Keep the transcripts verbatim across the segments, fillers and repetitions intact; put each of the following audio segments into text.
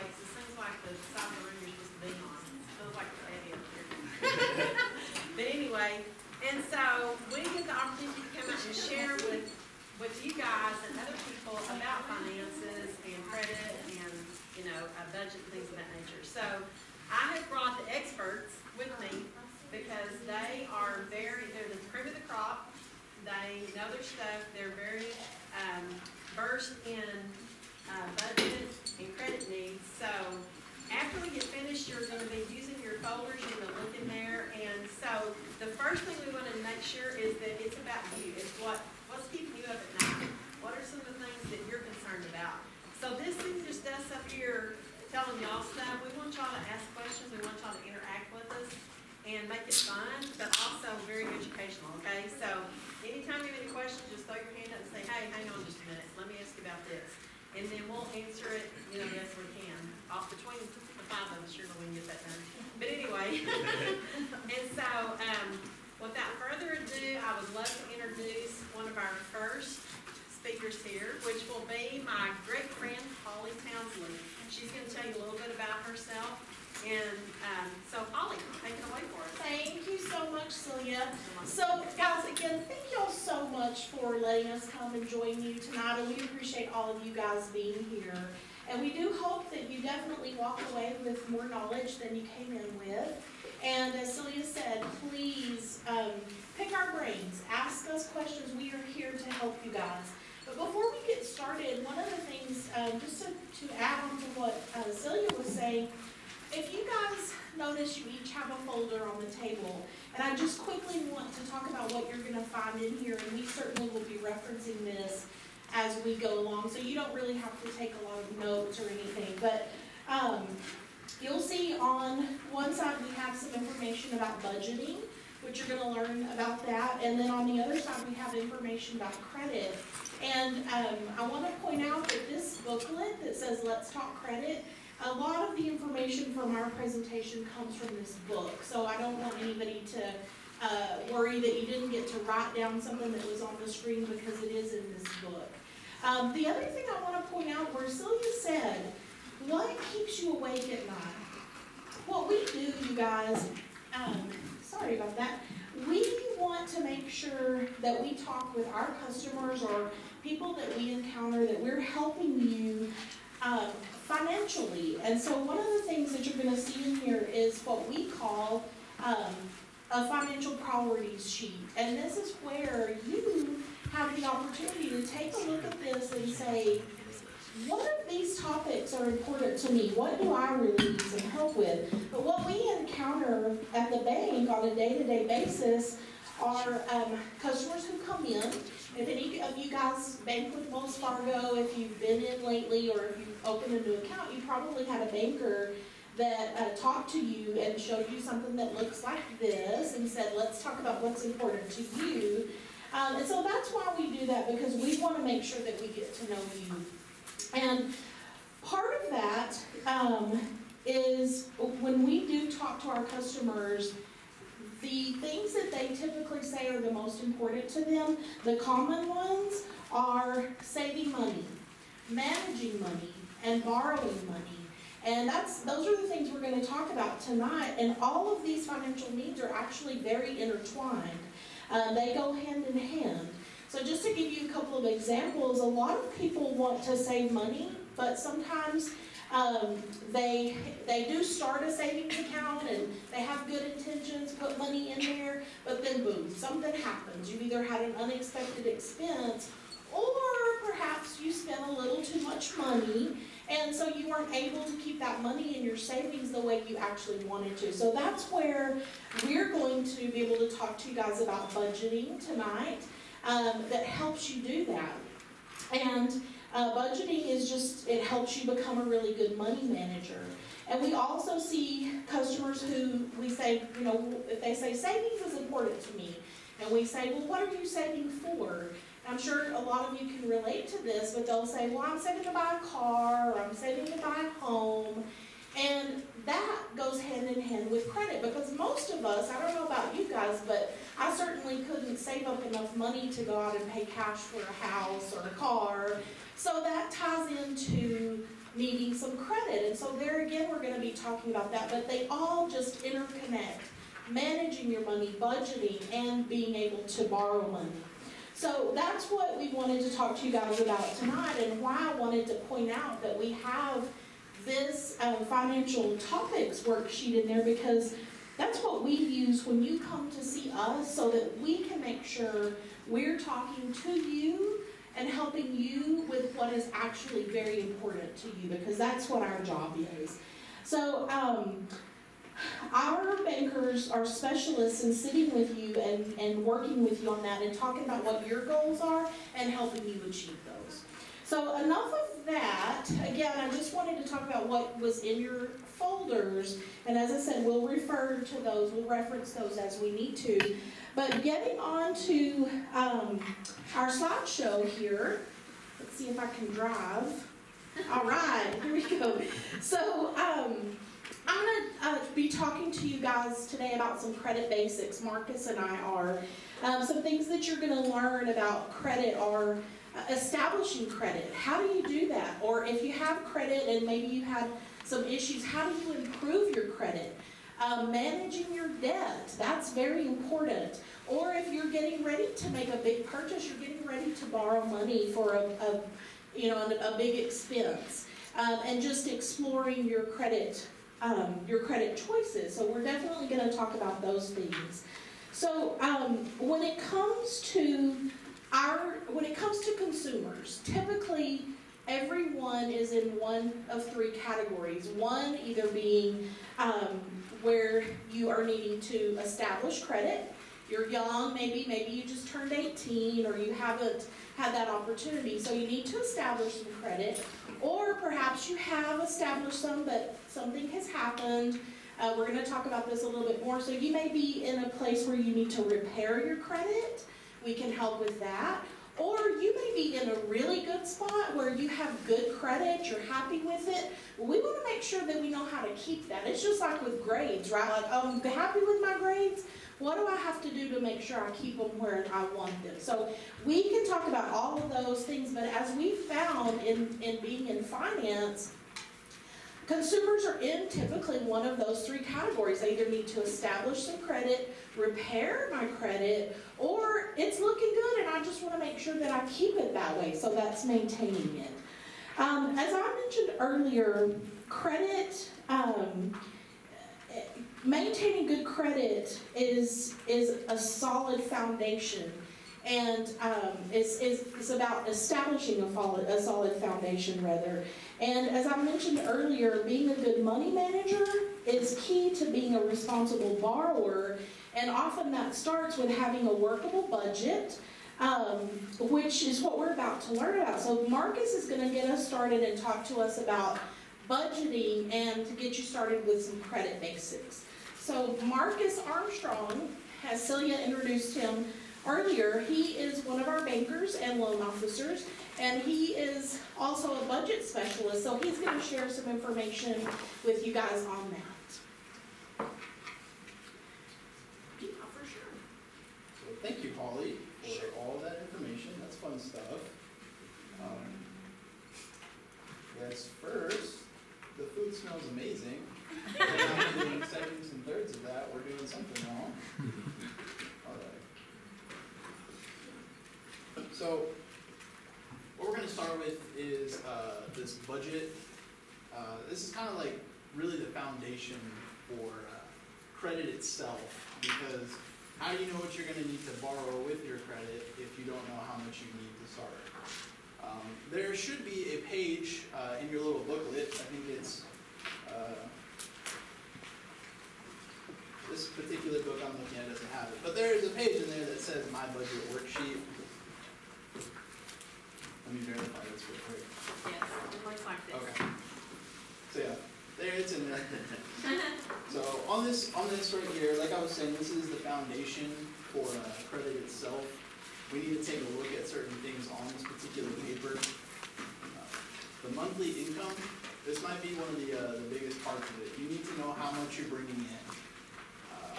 anyway, it seems like the side of the room you're supposed to be on. It feels like it's heavy up here. But anyway, and so we get the opportunity to come out and share with, with you guys and other people about finances and credit and, you know, a budget and things of that nature. So I have brought the experts with me because they are very, they're the cream of the crop. They know their stuff. They're very um, versed in uh, budget and credit needs. So after we get finished, you're going to be using your folders. You're going to look in there. And so the first thing we want to make sure is that it's about you. It's what, what's keeping you up at night. What are some of the things that you're concerned about? So this isn't just us up here telling y'all stuff. We want y'all to ask questions. We want y'all to interact with us and make it fun, but also very educational, okay? So anytime you have any questions, just throw your hand up and say, hey, hang on just a minute. Let me ask you about this. And then we'll answer it, you know, yes we can. Off between the five of us, surely we can get that done. But anyway, and so um, without further ado, I would love to introduce one of our first speakers here, which will be my great friend, Holly Townsley. She's going to tell you a little bit about herself. And um, so, Holly, take it away for us. Thank you so much, Celia. So, guys, again, thank y'all so much for letting us come and join you tonight. And we appreciate all of you guys being here. And we do hope that you definitely walk away with more knowledge than you came in with. And as Celia said, please um, pick our brains. Ask us questions. We are here to help you guys. But before we get started, one of the things, um, just to, to add on to what uh, Celia was saying, if you guys notice, you each have a folder on the table, and I just quickly want to talk about what you're going to find in here, and we certainly will be referencing this as we go along, so you don't really have to take a lot of notes or anything. But um, you'll see on one side we have some information about budgeting, which you're going to learn about that, and then on the other side we have information about credit. And um, I want to point out that this booklet that says Let's Talk Credit, a lot of the information from our presentation comes from this book, so I don't want anybody to uh, worry that you didn't get to write down something that was on the screen because it is in this book. Um, the other thing I want to point out, where Celia said, what keeps you awake at night? What we do, you guys, um, sorry about that, we want to make sure that we talk with our customers or people that we encounter, that we're helping you um, financially. And so one of the things that you're going to see in here is what we call um, a financial priorities sheet. And this is where you have the opportunity to take a look at this and say, what of these topics are important to me? What do I really need some help with? But what we encounter at the bank on a day-to-day basis are um, customers who come in. If any of you guys bank with Wells Fargo, if you've been in lately, or if you've opened a new account, you probably had a banker that uh, talked to you and showed you something that looks like this and said, let's talk about what's important to you. Um, and so that's why we do that, because we want to make sure that we get to know you. And part of that um, is when we do talk to our customers, the things that they typically say are the most important to them, the common ones are saving money, managing money, and borrowing money. And that's those are the things we're going to talk about tonight. And all of these financial needs are actually very intertwined. Uh, they go hand in hand. So just to give you a couple of examples, a lot of people want to save money, but sometimes um, they they do start a savings account and they have good intentions, put money in there, but then boom, something happens. You either had an unexpected expense, or perhaps you spent a little too much money, and so you weren't able to keep that money in your savings the way you actually wanted to. So that's where we're going to be able to talk to you guys about budgeting tonight. Um, that helps you do that. And uh, budgeting is just, it helps you become a really good money manager. And we also see customers who we say, you know, if they say savings is important to me, and we say, well, what are you saving for? I'm sure a lot of you can relate to this, but they'll say, well, I'm saving to buy a car, or I'm saving to buy a home. And that goes hand in hand with credit, because most of us, I don't know about you guys, but I certainly couldn't save up enough money to go out and pay cash for a house or a car. So that ties into needing some credit. And so there again, we're going to be talking about that, but they all just interconnect. Managing your money, budgeting, and being able to borrow money. So that's what we wanted to talk to you guys about tonight, and why I wanted to point out that we have this um, financial topics worksheet in there, because that's what we use when you come to see us, so that we can make sure we're talking to you and helping you with what is actually very important to you, because that's what our job is. So, um, our bankers are specialists in sitting with you and, and working with you on that and talking about what your goals are and helping you achieve those. So enough of that. Again, I just wanted to talk about what was in your folders. And as I said, we'll refer to those, we'll reference those as we need to. But getting on to um, our slideshow here. Let's see if I can drive. All right, here we go. So, um, I'm going to uh, be talking to you guys today about some credit basics. Marcus and I are. Um, some things that you're going to learn about credit are uh, establishing credit. How do you do that? Or if you have credit and maybe you had some issues, how do you improve your credit? Um, managing your debt, that's very important. Or if you're getting ready to make a big purchase, you're getting ready to borrow money for a, a you know, a, a big expense. Um, and just exploring your credit Um, your credit choices. So we're definitely going to talk about those things. So um, when it comes to our, when it comes to consumers, typically everyone is in one of three categories. One either being um, where you are needing to establish credit. You're young, maybe, maybe you just turned eighteen, or you haven't had that opportunity, so you need to establish some credit. Or perhaps you have established some, but something has happened. Uh, we're going to talk about this a little bit more. So you may be in a place where you need to repair your credit. We can help with that. Or you may be in a really good spot where you have good credit, you're happy with it. We want to make sure that we know how to keep that. It's just like with grades, right? Like, oh, I'm happy with my grades. What do I have to do to make sure I keep them where I want them? So we can talk about all of those things, but as we found in, in being in finance, consumers are in typically one of those three categories. They either need to establish some credit, repair my credit, or it's looking good and I just want to make sure that I keep it that way. So that's maintaining it. Um, as I mentioned earlier, credit, um, maintaining good credit is, is a solid foundation. And um, it's, it's, it's about establishing a solid, a solid foundation, rather. And as I mentioned earlier, being a good money manager is key to being a responsible borrower. And often that starts with having a workable budget, um, which is what we're about to learn about. So Marcus is going to get us started and talk to us about budgeting and to get you started with some credit basics. So Marcus Armstrong, as Celia introduced him earlier, he is one of our bankers and loan officers, and he is also a budget specialist, so he's going to share some information with you guys on that. Yeah, for sure. So thank you, Holly, for all that information. That's fun stuff. Um, yes, first, the food smells amazing. If we're not doing seconds and thirds of that, we're doing something wrong. All right. So, what we're going to start with is uh, this budget. Uh, this is kind of like really the foundation for uh, credit itself, because how do you know what you're going to need to borrow with your credit if you don't know how much you need to start? Um, there should be a page uh, in your little booklet. I think it's uh, this particular book I'm looking at doesn't have it, but there is a page in there that says My Budget Worksheet. Let me verify this real quick. Yes, it looks like this. Okay. So yeah, there it's in there. So on this on this right here, like I was saying, this is the foundation for uh, credit itself. We need to take a look at certain things on this particular paper. Uh, the monthly income, this might be one of the uh, the biggest parts of it. You need to know how much you're bringing in. Uh,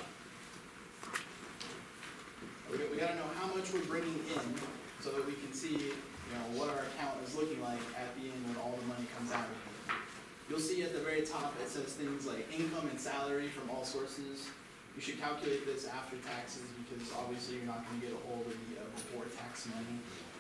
we, we got to know how much we're bringing in so that we can see, you know, what our account is looking like at the end when all the money comes out of it. you'll see at the very top it says things like income and salary from all sources. You should calculate this after taxes because obviously you're not going to get a hold of the uh, before tax money.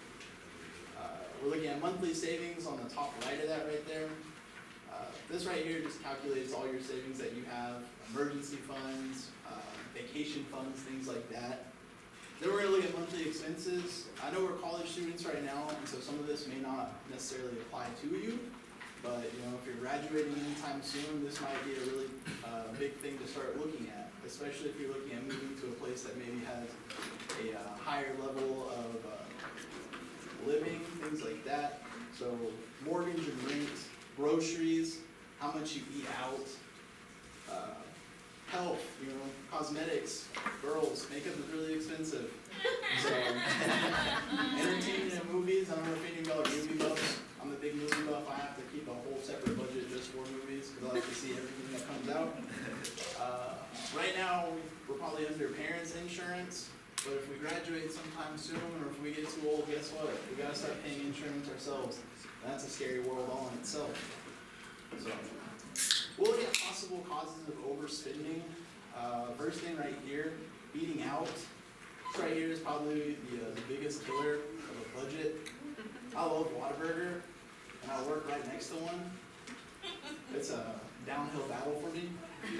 Uh, we're looking at monthly savings on the top right of that right there. Uh, this right here just calculates all your savings that you have, emergency funds, uh, vacation funds, things like that. Then we're going to look at monthly expenses. I know we're college students right now, and so some of this may not necessarily apply to you. But you know, if you're graduating anytime soon, this might be a really uh, big thing to start looking at, especially if you're looking at moving to a place that maybe has a uh, higher level of uh, living, things like that. So mortgage and rent, groceries, how much you eat out, uh, health, you know, cosmetics, girls, makeup is really expensive. So entertainment and movies, I don't know if any of y'all are movie buffs. I'm a big movie buff. I have to keep a whole separate budget just for movies because I like to see everything that comes out. Uh, right now, we're probably under parents' insurance, but if we graduate sometime soon or if we get too old, guess what? We gotta start paying insurance ourselves. That's a scary world all in itself. So, we'll look at possible causes of overspending. Uh, first thing right here, eating out. This right here is probably the, uh, the biggest killer of a budget. I love Whataburger, and I work right next to one. It's a downhill battle for me.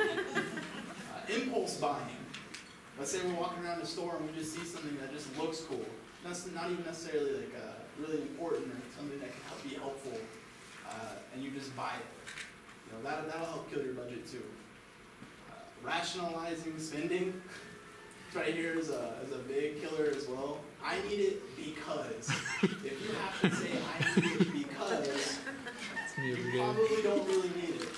Uh, impulse buying. Let's say we're walking around the store and we just see something that just looks cool. That's not even necessarily like uh, really important or something that can help be helpful, uh, and you just buy it. You know, that, that'll help kill your budget too. Uh, rationalizing spending. This right here is a, is a big killer as well. I need it because. If you have to say I need it because, you probably don't really need it.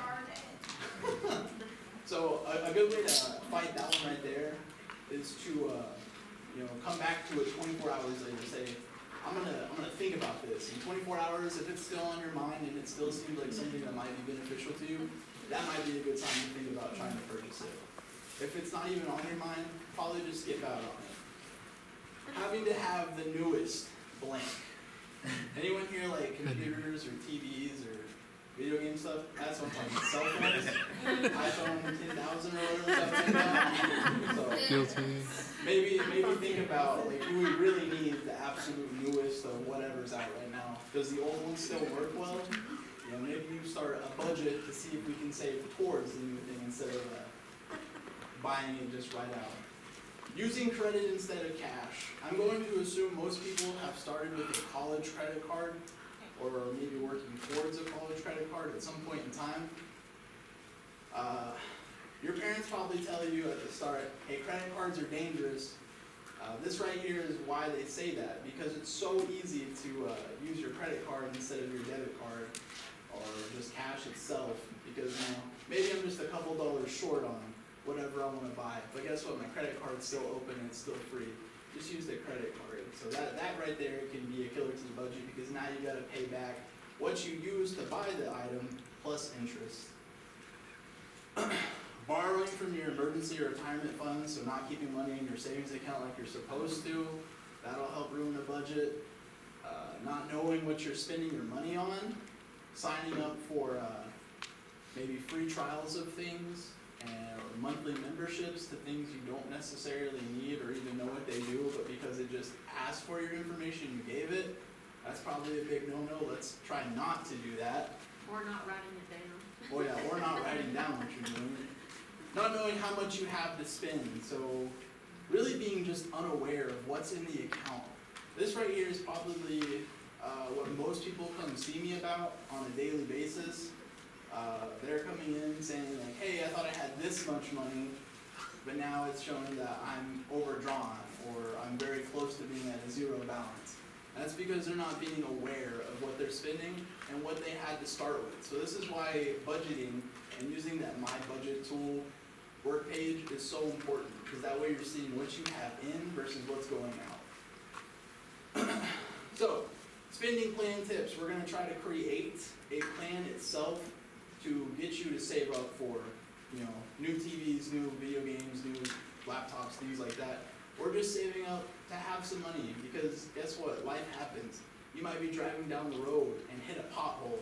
So a, a good way to fight that one right there is to uh, you know, come back to it twenty-four hours later. Say, I'm gonna I'm gonna think about this. In twenty-four hours, if it's still on your mind and it still seems like something that might be beneficial to you, that might be a good time to think about trying to purchase it. If it's not even on your mind, probably just skip out on it. Having to have the newest blank. Anyone here like computers or T Vs or video game stuff? That's what I'm talking about. Cell phones, iPhone ten thousand or whatever stuff right now. So Guilty. maybe maybe think about like, do we really need the absolute newest of whatever's out right now? Does the old one still work well? You know, maybe you start a budget to see if we can save towards the new thing instead of uh, buying it just right out. Using credit instead of cash. I'm going to assume most people have started with a college credit card or maybe working towards a college credit card at some point in time. Uh, your parents probably tell you at the start, hey, credit cards are dangerous. Uh, this right here is why they say that, because it's so easy to uh, use your credit card instead of your debit card or just cash itself, because you know, maybe I'm just a couple dollars short on whatever I want to buy. But guess what? My credit card's still open and it's still free. Just use the credit card. So that, that right there can be a killer to the budget because now you got to pay back what you used to buy the item plus interest. Borrowing from your emergency or retirement funds, so not keeping money in your savings account like you're supposed to. That'll help ruin the budget. Uh, not knowing what you're spending your money on. Signing up for uh, maybe free trials of things. And, or monthly memberships to things you don't necessarily need or even know what they do, but because it just asked for your information, you gave it, that's probably a big no-no. Let's try not to do that. Or not writing it down. Oh yeah, or not writing down what you're doing. Not knowing how much you have to spend, so really being just unaware of what's in the account. This right here is probably uh, what most people come see me about on a daily basis. Uh, they're coming in saying like, hey, I thought I had this much money, but now it's showing that I'm overdrawn or I'm very close to being at a zero balance. And that's because they're not being aware of what they're spending and what they had to start with. So this is why budgeting and using that My Budget tool work page is so important, because that way you're seeing what you have in versus what's going out. So, spending plan tips. We're going to try to create a plan itself to get you to save up for, you know, new T Vs, new video games, new laptops, things like that. Or just saving up to have some money, because guess what? Life happens. You might be driving down the road and hit a pothole,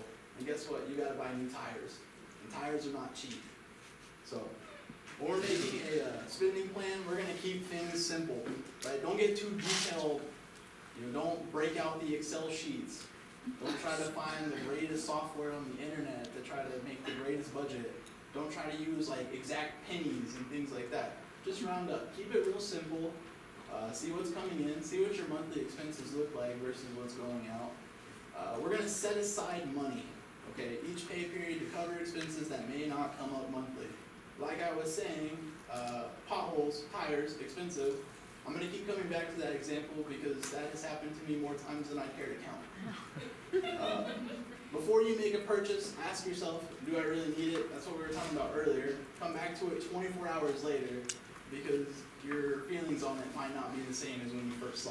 and guess what? You gotta buy new tires, and tires are not cheap. So, when we're making a uh, spending plan, we're gonna keep things simple, right? Don't get too detailed. You know, don't break out the Excel sheets. Don't try to find the greatest software on the internet to try to make the greatest budget. Don't try to use like exact pennies and things like that. Just round up. Keep it real simple. Uh, see what's coming in. See what your monthly expenses look like versus what's going out. Uh, we're going to set aside money, okay, each pay period to cover expenses that may not come up monthly. Like I was saying, uh, potholes, tires, expensive. I'm going to keep coming back to that example because that has happened to me more times than I care to count. Uh, before you make a purchase, ask yourself, do I really need it? That's what we were talking about earlier. Come back to it twenty-four hours later because your feelings on it might not be the same as when you first saw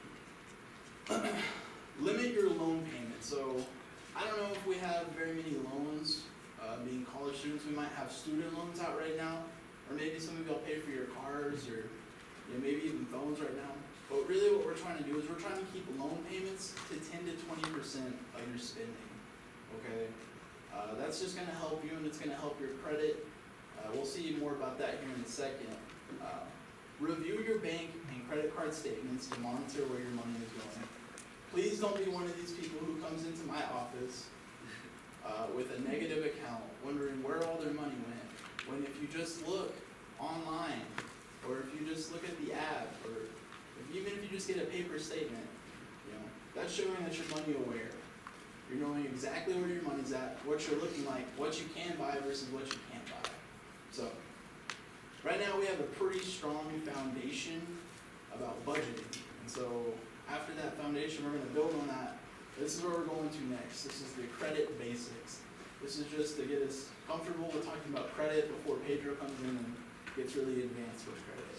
it. Limit your loan payment. So I don't know if we have very many loans. Uh, being college students, we might have student loans out right now, or maybe some of y'all pay for your cars, or you know, maybe even phones right now. But really what we're trying to do is we're trying to keep loan payments to ten to twenty percent of your spending, okay? Uh, that's just gonna help you and it's gonna help your credit. Uh, we'll see more about that here in a second. Uh, review your bank and credit card statements to monitor where your money is going. Please don't be one of these people who comes into my office uh, with a negative account, wondering where all their money went, when if you just look online, or if you just look at the app, or if, even if you just get a paper statement, you know, that's showing that you're money aware. You're knowing exactly where your money's at, what you're looking like, what you can buy versus what you can't buy. So, right now we have a pretty strong foundation about budgeting. And so, after that foundation, we're going to build on that. This is where we're going to next. This is the credit basics. This is just to get us comfortable with talking about credit before Pedro comes in and gets really advanced with credit.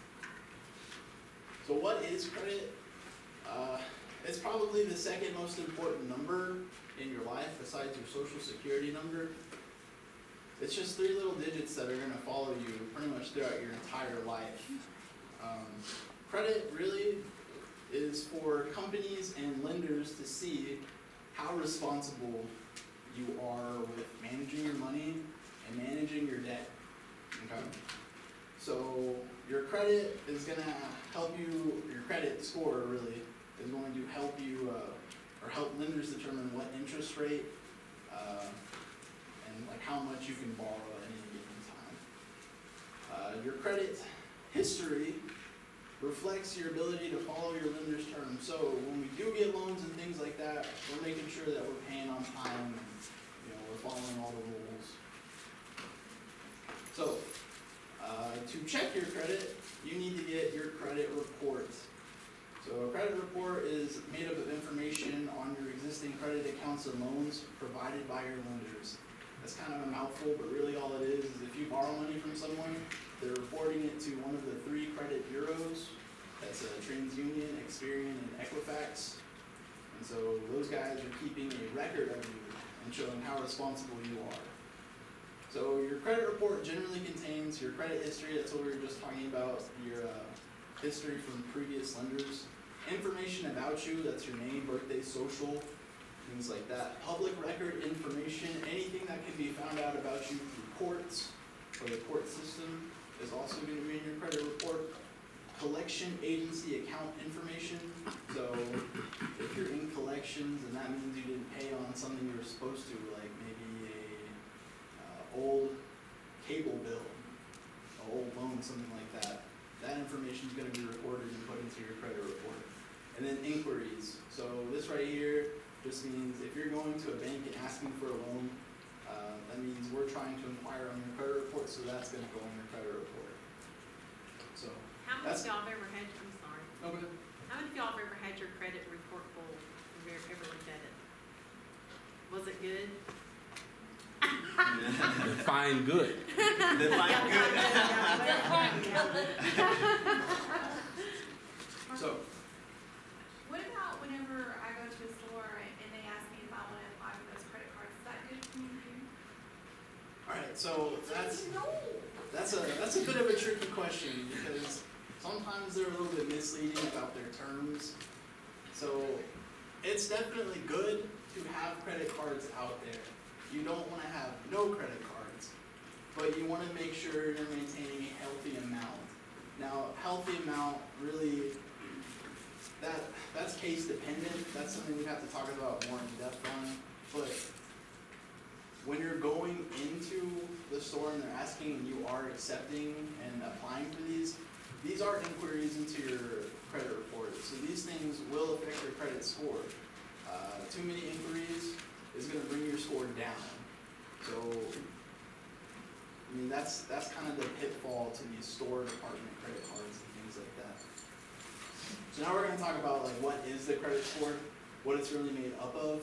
So what is credit? Uh, it's probably the second most important number in your life besides your social security number. It's just three little digits that are going to follow you pretty much throughout your entire life. Um, credit really is for companies and lenders to see how responsible you are with managing your money and managing your debt. Okay? So your credit is going to help you, your credit score really is going to help you, uh, or help lenders determine what interest rate uh, and like how much you can borrow at any given time. Uh, your credit history reflects your ability to follow your lender's terms. So when we do get loans and things like that, we're making sure that we're paying on time and you know we're following all the rules. So uh, to check your credit, you need to get your credit report. So a credit report is made up of information on your existing credit accounts and loans provided by your lenders. That's kind of a mouthful, but really all it is is if you borrow money from someone, they're reporting it to one of the three credit bureaus. That's uh, TransUnion, Experian, and Equifax. And so those guys are keeping a record of you and showing how responsible you are. So your credit report generally contains your credit history, that's what we were just talking about, your uh, history from previous lenders, information about you, that's your name, birthday, social, things like that. Public record information, anything that can be found out about you through courts or the court system is also going to be in your credit report. Collection agency account information. So if you're in collections and that means you didn't pay on something you were supposed to, like maybe a uh, old cable bill, an old loan, something like that, that information is going to be recorded and put into your credit report. And then inquiries. So this right here just means if you're going to a bank and asking for a loan, uh, that means we're trying to inquire on your credit report, so that's going to go on your credit report. So How many of y'all have ever had, I'm sorry, no, but how many of y'all have ever had your credit report pulled? Have you ever looked at it? Was it good? Define good. Define good. so What about whenever I go to a store and they ask me if I want to apply for those credit cards? Is that good for me to do? all right, so that's that's a that's a bit of a tricky question because sometimes they're a little bit misleading about their terms. So it's definitely good to have credit cards out there. You don't wanna have no credit cards, but you wanna make sure you're maintaining a healthy amount. Now, healthy amount really, that that's case dependent. That's something we have to talk about more in depth on. But when you're going into the store and they're asking and you are accepting and applying for these, these are inquiries into your credit report. So these things will affect your credit score. Uh, too many inquiries is going to bring your score down. So, I mean, that's that's kind of the pitfall to these store department credit cards and things like that. So now we're going to talk about like what is the credit score, what it's really made up of.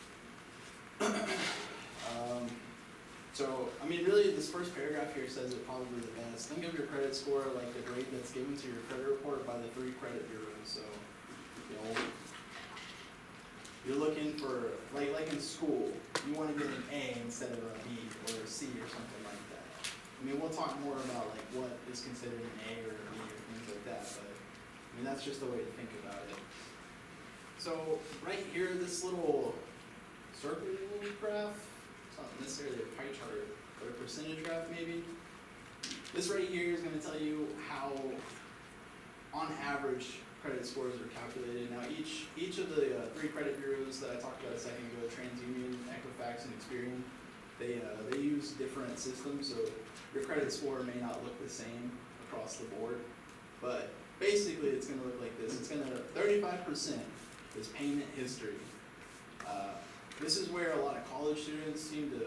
um, so, I mean, really, this first paragraph here says it probably the best. Think of your credit score like the grade that's given to your credit report by the three credit bureaus. So, you know, you're looking for, like, like in school, you want to get an A instead of a B or a C or something like that. I mean, we'll talk more about like what is considered an A or a B or things like that, but I mean, that's just the way to think about it. So, right here, this little circle graph, it's not necessarily a pie chart, but a percentage graph maybe. This right here is going to tell you how, on average, credit scores are calculated. Now, each each of the uh, three credit bureaus that I talked about a second ago, TransUnion, Equifax, and Experian, they uh, they use different systems, so your credit score may not look the same across the board. But basically, it's going to look like this. It's going to thirty-five percent is payment history. Uh, this is where a lot of college students seem to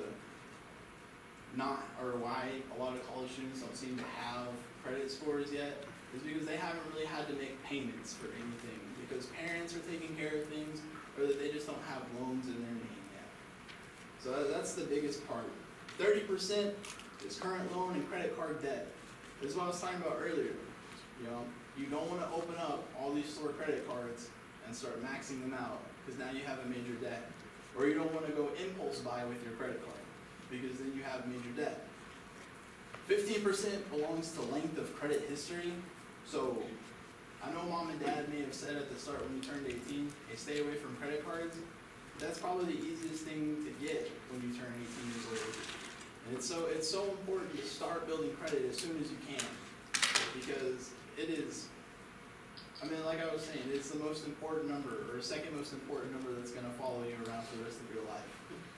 not, or why a lot of college students don't seem to have credit scores yet, is because they haven't really had to make payments for anything, because parents are taking care of things, or that they just don't have loans in their name yet. So that's the biggest part. thirty percent is current loan and credit card debt. This is what I was talking about earlier. You know, you don't want to open up all these store credit cards and start maxing them out, because now you have a major debt. Or you don't want to go impulse buy with your credit card, because then you have major debt. fifteen percent belongs to length of credit history. So, I know mom and dad may have said at the start when you turned eighteen, hey, stay away from credit cards. That's probably the easiest thing to get when you turn eighteen years old. And it's so, it's so important to start building credit as soon as you can, because it is, I mean, like I was saying, it's the most important number, or second most important number that's going to follow you around for the rest of your life.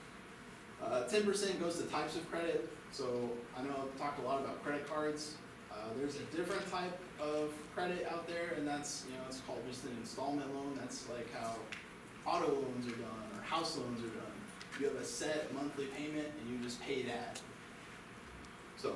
Uh, ten percent goes to types of credit. So, I know I've talked a lot about credit cards. Uh, there's a different type of credit out there, and that's, you know, it's called just an installment loan. That's like how auto loans are done, or house loans are done. You have a set monthly payment, and you just pay that. So,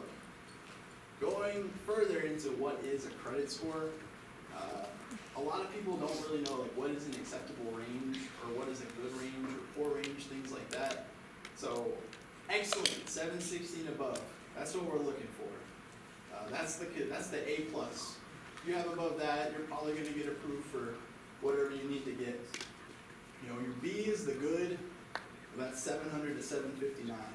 going further into what is a credit score, uh, a lot of people don't really know like what is an acceptable range, or what is a good range, or poor range, things like that. So, excellent, seven sixty and above. That's what we're looking for. Uh, that's the that's the A plus. If you have above that, you're probably going to get approved for whatever you need to get. You know, your B is the good. That's seven hundred to seven fifty-nine.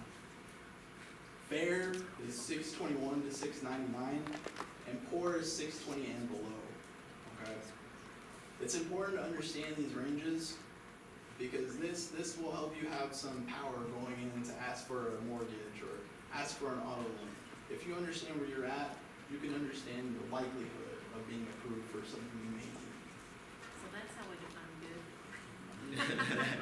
Fair is six twenty-one to six ninety-nine, and poor is six twenty and below. Okay. It's important to understand these ranges, because this this will help you have some power going in to ask for a mortgage or ask for an auto loan. If you understand where you're at, you can understand the likelihood of being approved for something you may need. So that's how we define good.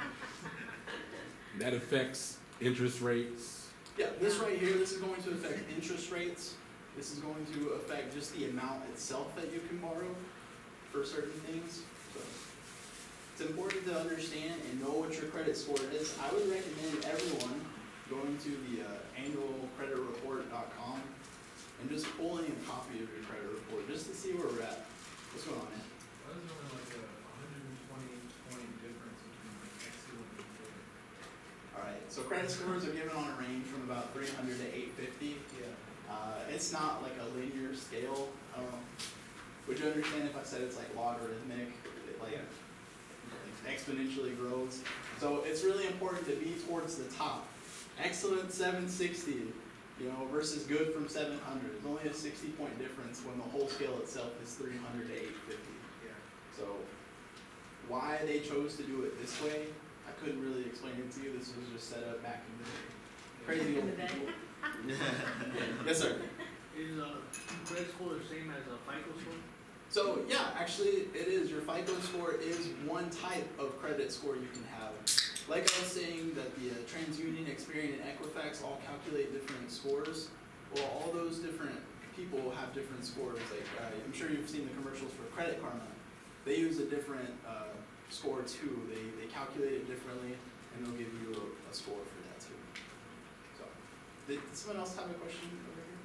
That affects interest rates. Yeah, this right here, this is going to affect interest rates. This is going to affect just the amount itself that you can borrow for certain things. So it's important to understand and know what your credit score is. I would recommend everyone going to the uh, annual credit report dot com and just pulling a copy of your credit report just to see where we're at. What's going on, man? Why is there only like a one hundred twenty point difference between like excellent and good? All right, so credit scores are given on a range from about three hundred to eight fifty. Yeah. Uh, it's not like a linear scale. I don't know. Would you understand if I said it's like logarithmic? It like, like exponentially grows. So it's really important to be towards the top. Excellent seven sixty, you know, versus good from seven hundred. It's only a sixty point difference when the whole scale itself is three hundred to eight fifty. Yeah. So why they chose to do it this way, I couldn't really explain it to you. This was just set up back in the day. Crazy old people. Yes, sir. Is uh, credit score the same as a FICO score? So yeah, actually it is. Your FICO score is one type of credit score you can have. Like I was saying that the uh, TransUnion, Experian, and Equifax all calculate different scores. Well, all those different people have different scores. Like uh, I'm sure you've seen the commercials for Credit Karma. They use a different uh, score too. They they calculate it differently, and they'll give you a, a score for that too. So, did, did someone else have a question over here?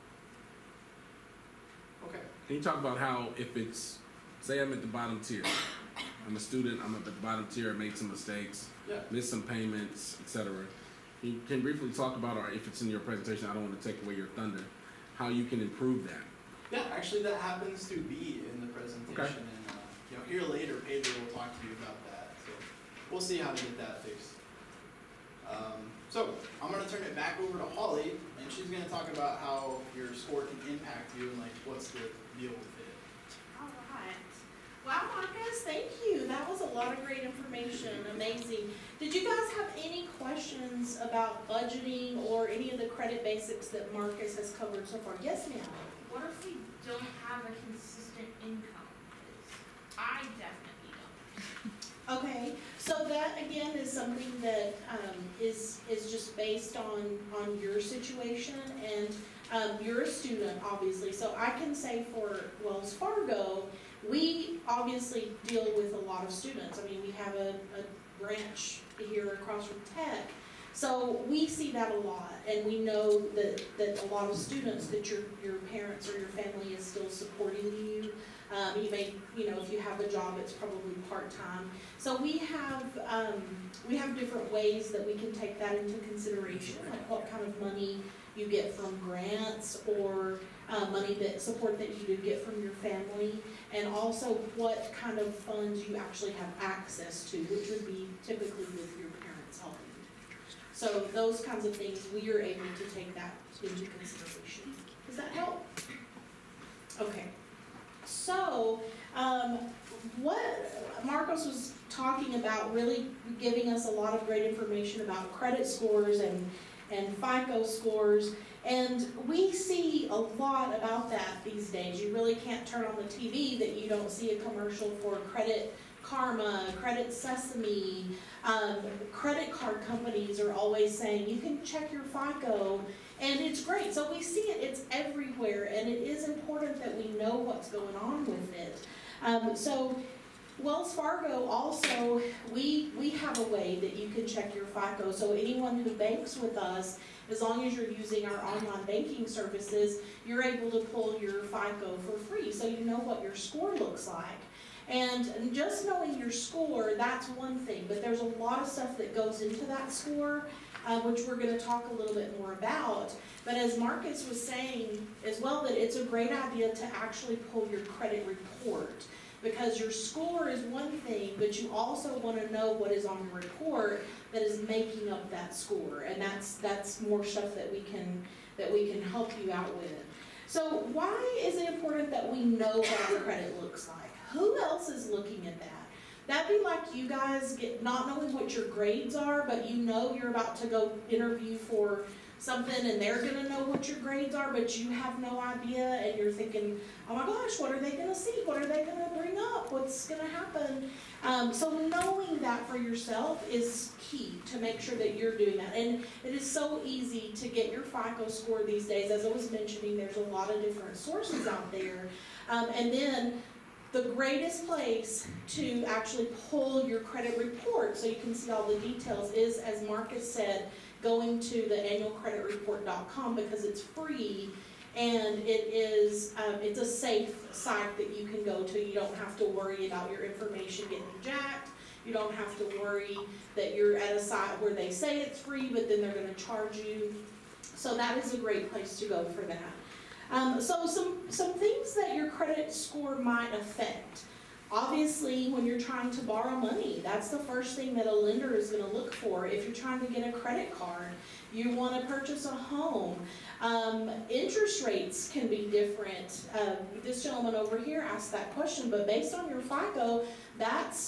Okay. Can you talk about how if it's, say I'm at the bottom tier, I'm a student, I'm at the bottom tier, made some mistakes, Yeah. missed some payments, et cetera. You can briefly talk about, or if it's in your presentation, I don't want to take away your thunder, how you can improve that. Yeah, actually that happens to be in the presentation, Okay. and uh, you know, here later Pedro will talk to you about that. So we'll see how to get that fixed. Um, so I'm gonna turn it back over to Holly, and she's gonna talk about how your score can impact you and like what's the deal with it. All right. Wow, Marcus, thank you. That was a lot of great information. Amazing. Did you guys have any questions about budgeting or any of the credit basics that Marcus has covered so far? Yes, ma'am. What if we don't have a consistent income? 'Cause I definitely don't. Okay, so that again is something that um, is is just based on on your situation, and um, you're a student, obviously. So I can say for Wells Fargo, we obviously deal with a lot of students. I mean, we have a, a branch here across from Tech. So we see that a lot, and we know that, that a lot of students, that your, your parents or your family is still supporting you. Um, you may, you know, if you have a job, it's probably part-time. So we have, um, we have different ways that we can take that into consideration, like what kind of money you get from grants or uh, money that support that you do get from your family, and also what kind of funds you actually have access to, which would be typically with your parents' helping. So those kinds of things, we are able to take that into consideration. Does that help? Okay. So, um, what Marcos was talking about, really giving us a lot of great information about credit scores and, and FICO scores, and we see a lot about that these days. You really can't turn on the T V that you don't see a commercial for Credit Karma, Credit Sesame. Um, credit card companies are always saying you can check your FICO, and it's great. So we see it, it's everywhere, and it is important that we know what's going on with it. Um, so Wells Fargo also, we, we have a way that you can check your FICO. So anyone who banks with us, as long as you're using our online banking services, you're able to pull your FICO for free, so you know what your score looks like. And just knowing your score, that's one thing, but there's a lot of stuff that goes into that score, uh, which we're going to talk a little bit more about. But as Marcus was saying as well, that it's a great idea to actually pull your credit report, because your score is one thing, but you also want to know what is on your report that is making up that score, and that's that's more stuff that we can that we can help you out with. So why is it important that we know what our credit looks like? Who else is looking at that? That'd be like you guys get not knowing what your grades are, but you know you're about to go interview for something and they're going to know what your grades are, but you have no idea, and you're thinking, oh my gosh, what are they going to see? What are they going to bring up? What's going to happen? Um, so knowing that for yourself is key to make sure that you're doing that. And it is so easy to get your FICO score these days. As I was mentioning, there's a lot of different sources out there. Um, and then the greatest place to actually pull your credit report so you can see all the details is, as Marcus said, going to the annual credit report dot com, because it's free and it is um, it's a safe site that you can go to. You don't have to worry about your information getting jacked. You don't have to worry that you're at a site where they say it's free, but then they're going to charge you. So that is a great place to go for that. Um, so some, some things that your credit score might affect. Obviously, when you're trying to borrow money, that's the first thing that a lender is going to look for. If you're trying to get a credit card, you want to purchase a home. Um, interest rates can be different. Uh, this gentleman over here asked that question, but based on your FICO, that's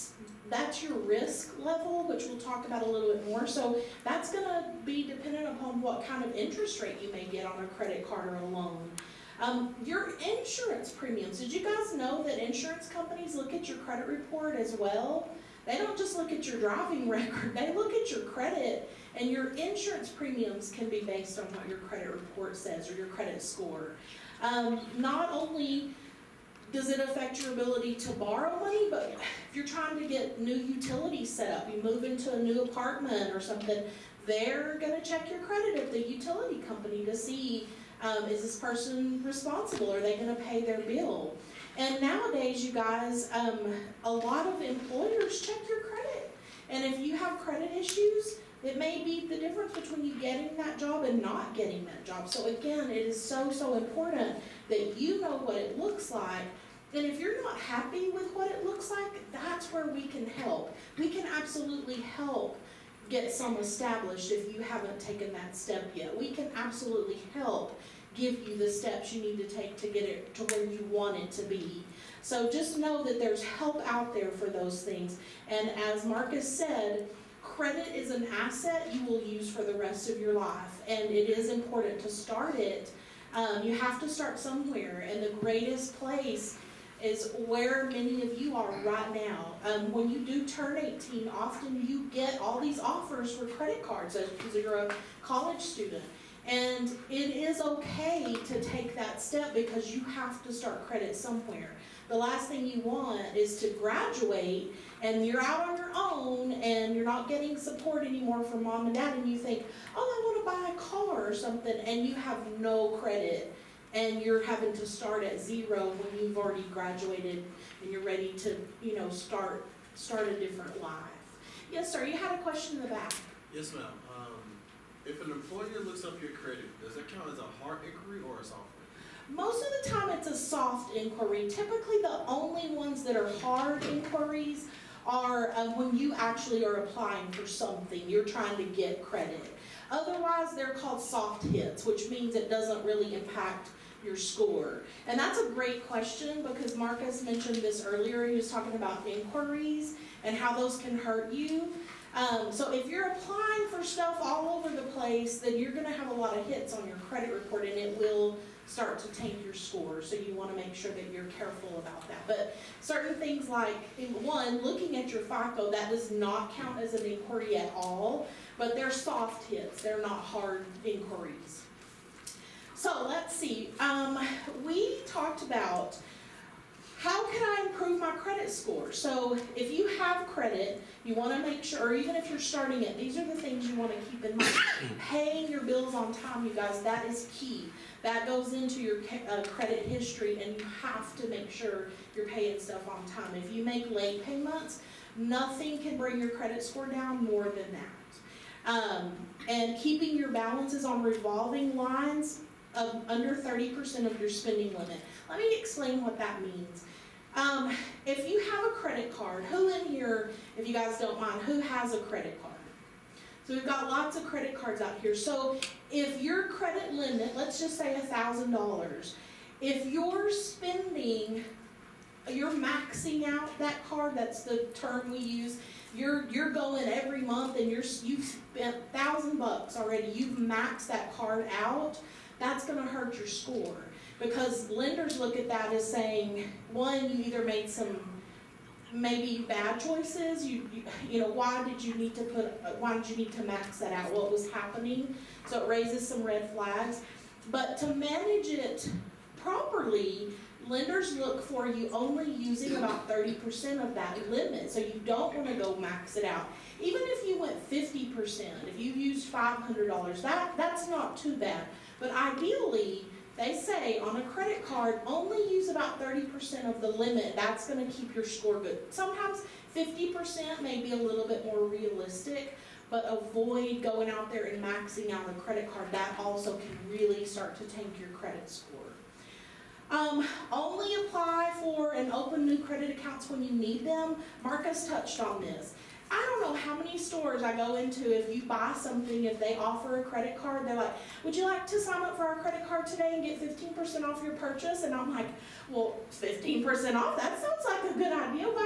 that's your risk level, which we'll talk about a little bit more. So that's gonna be dependent upon what kind of interest rate you may get on a credit card or a loan. Um, your insurance premiums, did you guys know that insurance companies look at your credit report as well? They don't just look at your driving record, they look at your credit, and your insurance premiums can be based on what your credit report says or your credit score. Um, not only does it affect your ability to borrow money, but if you're trying to get new utilities set up, you move into a new apartment or something, they're gonna check your credit at the utility company to see, um, is this person responsible? Are they gonna pay their bill? And nowadays, you guys, um, a lot of employers check your credit. And if you have credit issues, it may be the difference between you getting that job and not getting that job. So again, it is so, so important that you know what it looks like. And if you're not happy with what it looks like, that's where we can help. We can absolutely help get some established if you haven't taken that step yet. We can absolutely help give you the steps you need to take to get it to where you want it to be. So just know that there's help out there for those things. And as Marcus said, credit is an asset you will use for the rest of your life. And it is important to start it. Um, you have to start somewhere. And the greatest place is where many of you are right now. Um, when you do turn eighteen, often you get all these offers for credit cards because you're a college student. And it is okay to take that step because you have to start credit somewhere. The last thing you want is to graduate and you're out on your own and you're not getting support anymore from mom and dad and you think, oh, I want to buy a car or something, and you have no credit and you're having to start at zero when you've already graduated and you're ready to, you know, start start a different life. Yes, sir, you had a question in the back. Yes, ma'am. Um, if an employer looks up your credit, does that count as a hard inquiry or a soft one? Most of the time it's a soft inquiry. Typically the only ones that are hard inquiries are um, when you actually are applying for something, you're trying to get credit. Otherwise they're called soft hits, which means it doesn't really impact your score. And that's a great question because Marcus mentioned this earlier. He was talking about inquiries and how those can hurt you. Um, so if you're applying for stuff all over the place, then you're going to have a lot of hits on your credit report and it will start to taint your score. So you want to make sure that you're careful about that. But certain things like, one, looking at your FICO, that does not count as an inquiry at all, but they're soft hits. They're not hard inquiries. So let's see. Um, we talked about how can I improve my credit score? So if you have credit, you want to make sure, or even if you're starting it, these are the things you want to keep in mind. Paying your bills on time, you guys, that is key. That goes into your uh, credit history, and you have to make sure you're paying stuff on time. If you make late payments, nothing can bring your credit score down more than that. Um, and keeping your balances on revolving lines of under thirty percent of your spending limit. Let me explain what that means. Um, if you have a credit card, who in here, if you guys don't mind, who has a credit card? So we've got lots of credit cards out here. So if your credit limit, let's just say one thousand dollars, if you're spending, you're maxing out that card, that's the term we use, you're you're going every month and you're, you've spent one thousand bucks already, you've maxed that card out, that's going to hurt your score. Because lenders look at that as saying, one, you either made some maybe bad choices, you, you you know, why did you need to put, why did you need to max that out, what was happening? So it raises some red flags. But to manage it properly, lenders look for you only using about thirty percent of that limit. So you don't want to go max it out. Even if you went fifty percent, if you used five hundred dollars, that, that's not too bad. But ideally, they say on a credit card, only use about thirty percent of the limit. That's going to keep your score good. Sometimes fifty percent may be a little bit more realistic, but avoid going out there and maxing out a credit card. That also can really start to tank your credit score. Um, only apply for and open new credit accounts when you need them. Marcus touched on this. I don't know how many stores I go into, if you buy something, if they offer a credit card, they're like, would you like to sign up for our credit card today and get fifteen percent off your purchase? And I'm like, well, fifteen percent off? That sounds like a good idea. Why would I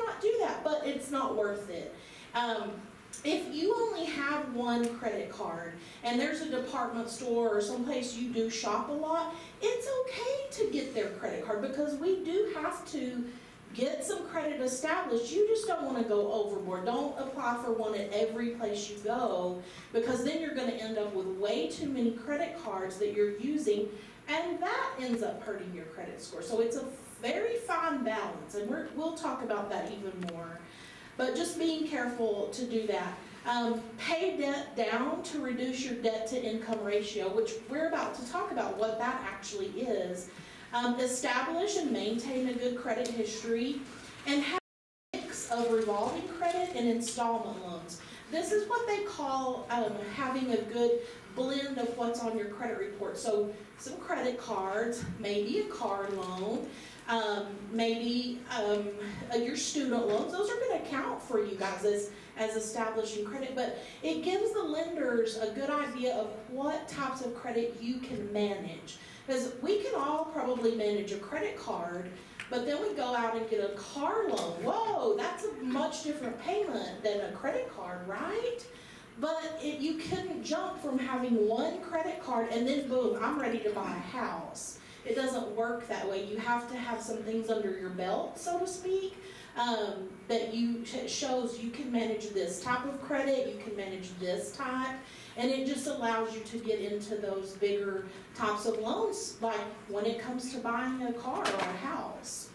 not do that, but it's not worth it. Um, if you only have one credit card and there's a department store or someplace you do shop a lot, it's okay to get their credit card because we do have to get some credit established. You just don't want to go overboard. Don't apply for one at every place you go because then you're going to end up with way too many credit cards that you're using, and that ends up hurting your credit score. So it's a very fine balance, and we're, we'll talk about that even more. But just being careful to do that. Um, pay debt down to reduce your debt to income ratio, which we're about to talk about what that actually is. Um, establish and maintain a good credit history, and have a mix of revolving credit and installment loans. This is what they call um, having a good blend of what's on your credit report. So some credit cards, maybe a car loan, um, maybe um, uh, your student loans. Those are going to count for you guys as, as establishing credit, but it gives the lenders a good idea of what types of credit you can manage. Because we can all probably manage a credit card, but then we go out and get a car loan. Whoa, that's a much different payment than a credit card, right? But it, you couldn't jump from having one credit card and then boom, I'm ready to buy a house. It doesn't work that way. You have to have some things under your belt, so to speak, um, that you sh shows you can manage this type of credit, you can manage this type, and it just allows you to get into those bigger types of loans, like when it comes to buying a car or a house.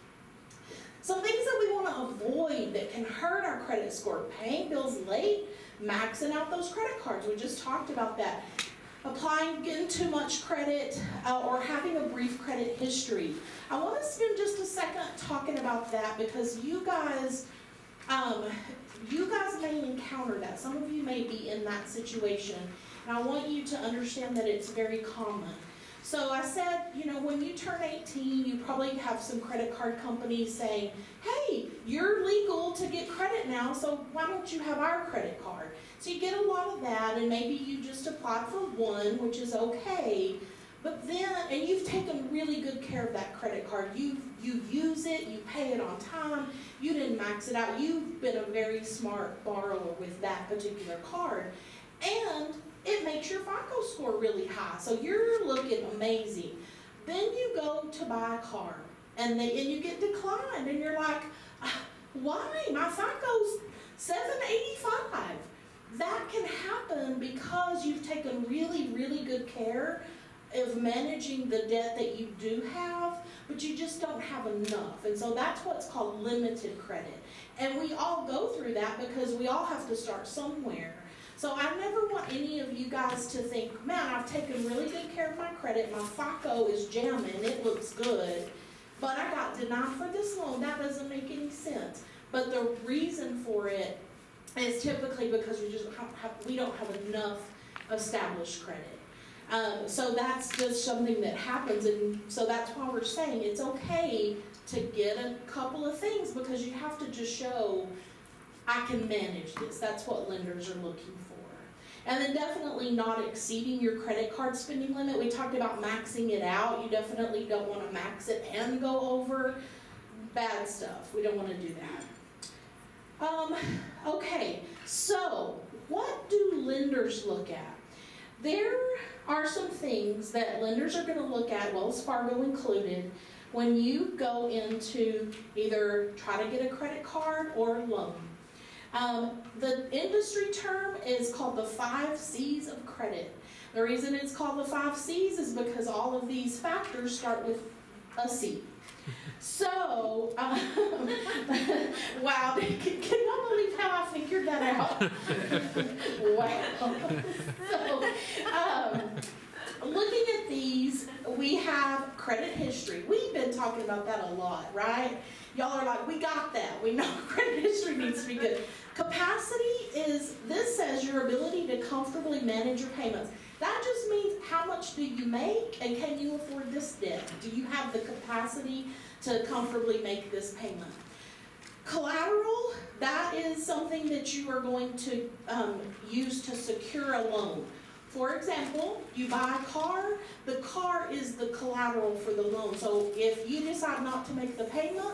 Some things that we want to avoid that can hurt our credit score: paying bills late, maxing out those credit cards. We just talked about that. Applying, getting too much credit, uh, or having a brief credit history. I want to spend just a second talking about that because you guys, um, you guys may encounter that. Some of you may be in that situation, and I want you to understand that it's very common. So I said, you know, when you turn eighteen, you probably have some credit card companies saying, hey, you're legal to get credit now, so why don't you have our credit card? So you get a lot of that, and maybe you just applied for one, which is okay, but then, and you've taken really good care of that credit card. You you use it, you pay it on time, you didn't max it out. You've been a very smart borrower with that particular card, and it makes your FICO score really high, so you're looking amazing. Then you go to buy a car, and, they, and you get declined, and you're like, why? My FICO's seven eighty-five. That can happen because you've taken really, really good care of managing the debt that you do have, but you just don't have enough. And so that's what's called limited credit. And we all go through that because we all have to start somewhere. So I never want any of you guys to think, man, I've taken really good care of my credit, my FICO is jamming, it looks good, but I got denied for this loan. That doesn't make any sense. But the reason for it is typically because we just have, we don't have enough established credit. Um, so that's just something that happens, and so that's why we're saying it's okay to get a couple of things, because you have to just show, I can manage this. That's what lenders are looking for. And then definitely not exceeding your credit card spending limit. We talked about maxing it out. You definitely don't want to max it and go over. Bad stuff. We don't want to do that. Um, okay, so what do lenders look at? There are some things that lenders are going to look at, Wells Fargo included, when you go into either try to get a credit card or a loan. Um, the industry term is called the five C's of credit. The reason it's called the five C's is because all of these factors start with a C. So, um, wow, can, can you believe how I figured that out? Wow. So, um, looking at these, we have credit history. We've been talking about that a lot, right? Y'all are like, we got that. We know credit history needs to be good. Capacity is, this says your ability to comfortably manage your payments. That just means how much do you make and can you afford this debt? Do you have the capacity to comfortably make this payment? Collateral, that is something that you are going to um, use to secure a loan. For example, you buy a car, the car is the collateral for the loan. So if you decide not to make the payments,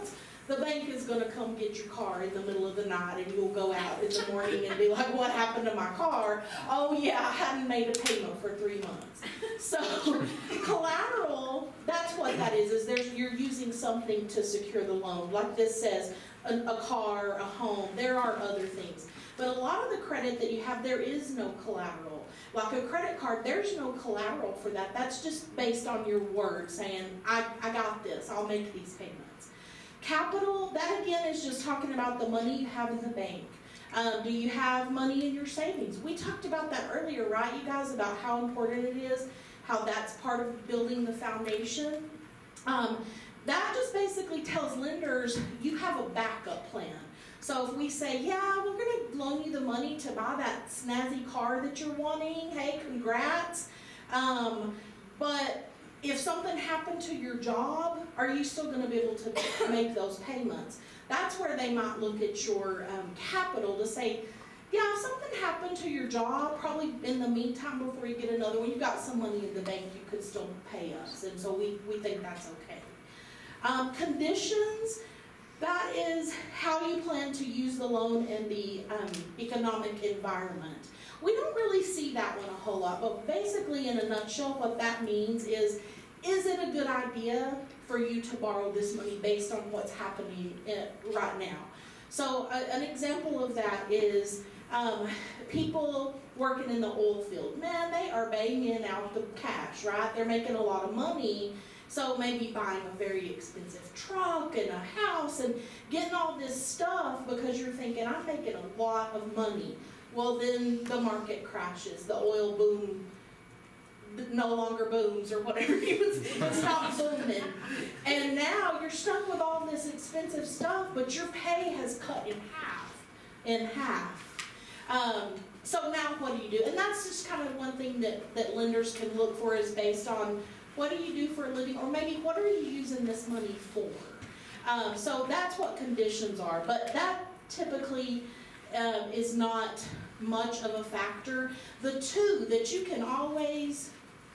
the bank is gonna come get your car in the middle of the night and you'll go out in the morning and be like, what happened to my car? Oh yeah, I hadn't made a payment for three months. So collateral, that's what that is, is there's, you're using something to secure the loan. Like this says, a, a car, a home, there are other things. But a lot of the credit that you have, there is no collateral. Like a credit card, there's no collateral for that. That's just based on your word saying, I, I got this, I'll make these payments. Capital, that again is just talking about the money you have in the bank. Um, do you have money in your savings? We talked about that earlier, right, you guys, about how important it is, how that's part of building the foundation. Um, that just basically tells lenders you have a backup plan. So if we say, yeah, we're going to loan you the money to buy that snazzy car that you're wanting, hey, congrats. Um, but if something happened to your job, are you still going to be able to make those payments? That's where they might look at your um, capital to say, yeah, if something happened to your job, probably in the meantime before you get another one, you've got some money in the bank, you could still pay us. And so we, we think that's okay. Um, conditions, that is how you plan to use the loan in the um, economic environment. We don't really see that one a whole lot, but basically in a nutshell, what that means is, is it a good idea for you to borrow this money based on what's happening in, right now? So a, an example of that is um, people working in the oil field. Man, they are banging out the cash, right? They're making a lot of money. So maybe buying a very expensive truck and a house and getting all this stuff because you're thinking, I'm making a lot of money. Well, then the market crashes, the oil boom no longer booms or whatever, it stops booming. And now you're stuck with all this expensive stuff, but your pay has cut in half, in half. Um, so now what do you do? And that's just kind of one thing that, that lenders can look for is based on what do you do for a living, or maybe what are you using this money for? Um, so that's what conditions are, but that typically um, is not much of a factor. The two that you can always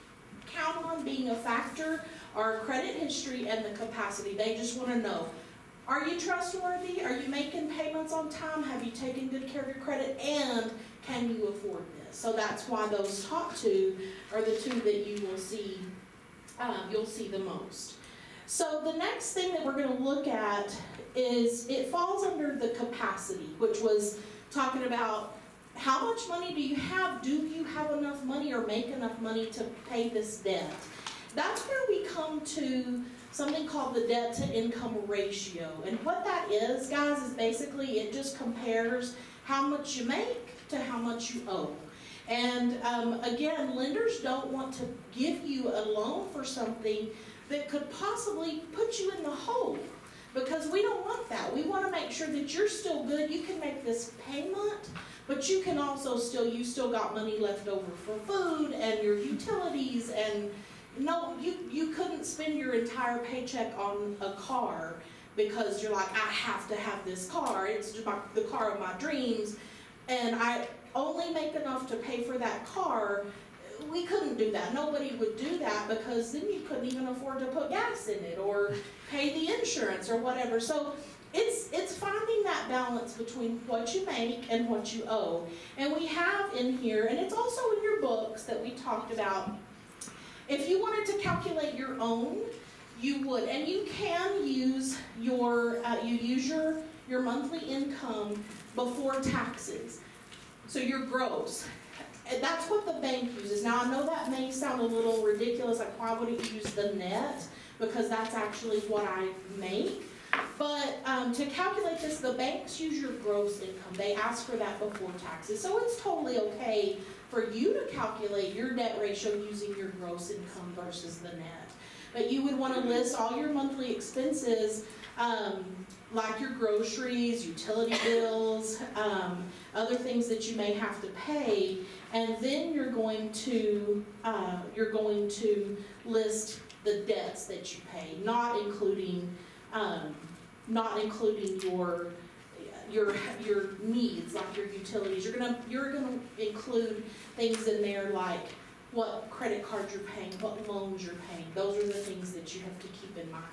count on being a factor are credit history and the capacity. They just want to know, are you trustworthy? Are you making payments on time? Have you taken good care of your credit? And can you afford this? So that's why those top two are the two that you will see, um, you'll see the most. So the next thing that we're going to look at is, it falls under the capacity, which was talking about how much money do you have? Do you have enough money or make enough money to pay this debt? That's where we come to something called the debt to income ratio. And what that is, guys, is basically it just compares how much you make to how much you owe. And um, again, lenders don't want to give you a loan for something that could possibly put you in the hole, because we don't want that. We want to make sure that you're still good. You can make this payment, but you can also still, you still got money left over for food and your utilities, and no, you, you couldn't spend your entire paycheck on a car because you're like, I have to have this car. It's just my, the car of my dreams, and I only make enough to pay for that car. We couldn't do that. Nobody would do that, because then you couldn't even afford to put gas in it or pay the insurance or whatever. So it's it's finding that balance between what you make and what you owe. And we have in here, and it's also in your books that we talked about, if you wanted to calculate your own, you would, and you can use your uh, you use your your monthly income before taxes. So your gross. And that's what the bank uses. Now, I know that may sound a little ridiculous, like why wouldn't you use the net? Because that's actually what I make. But um, to calculate this, the banks use your gross income. They ask for that before taxes. So it's totally okay for you to calculate your debt ratio using your gross income versus the net. But you would want to list all your monthly expenses, um, like your groceries, utility bills, um, other things that you may have to pay, and then you're going to uh, you're going to list the debts that you pay, not including um, not including your your your needs, like your utilities. You're gonna you're gonna include things in there like what credit cards you're paying, what loans you're paying. Those are the things that you have to keep in mind.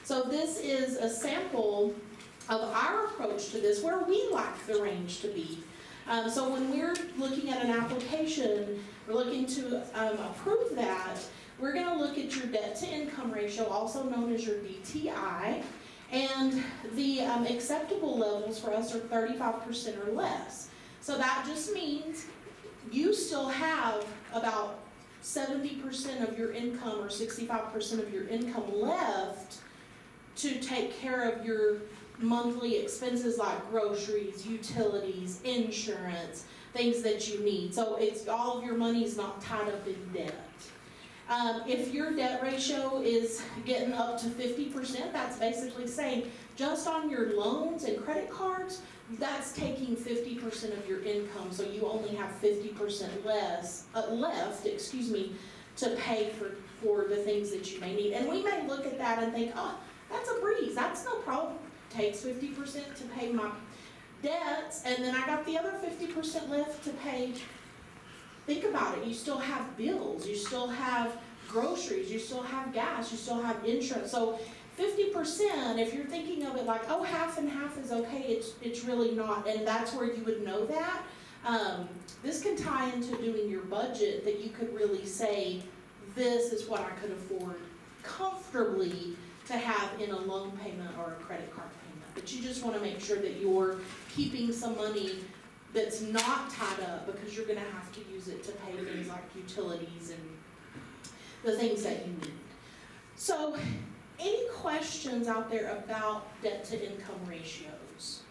So this is a sample of our approach to this, where we like the range to be. Um, so when we're looking at an application, we're looking to um, approve that, we're gonna look at your debt to income ratio, also known as your D T I, and the um, acceptable levels for us are thirty-five percent or less. So that just means you still have about seventy percent of your income or sixty-five percent of your income left to take care of your monthly expenses like groceries, utilities, insurance, things that you need. So it's all of your money is not tied up in debt. Um, if your debt ratio is getting up to fifty percent, that's basically saying just on your loans and credit cards, that's taking fifty percent of your income, so you only have fifty percent less uh, left, excuse me, to pay for, for the things that you may need. And we may look at that and think, oh, that's a breeze, that's no problem. Takes fifty percent to pay my debts, and then I got the other fifty percent left to pay. Think about it, you still have bills, you still have groceries, you still have gas, you still have insurance. So fifty percent, if you're thinking of it like, oh, half and half is okay, it's, it's really not, and that's where you would know that. Um, this can tie into doing your budget, that you could really say, this is what I could afford comfortably to have in a loan payment or a credit card payment. But you just want to make sure that you're keeping some money that's not tied up, because you're going to have to use it to pay things like utilities and the things that you need. So, any questions out there about debt to income ratios?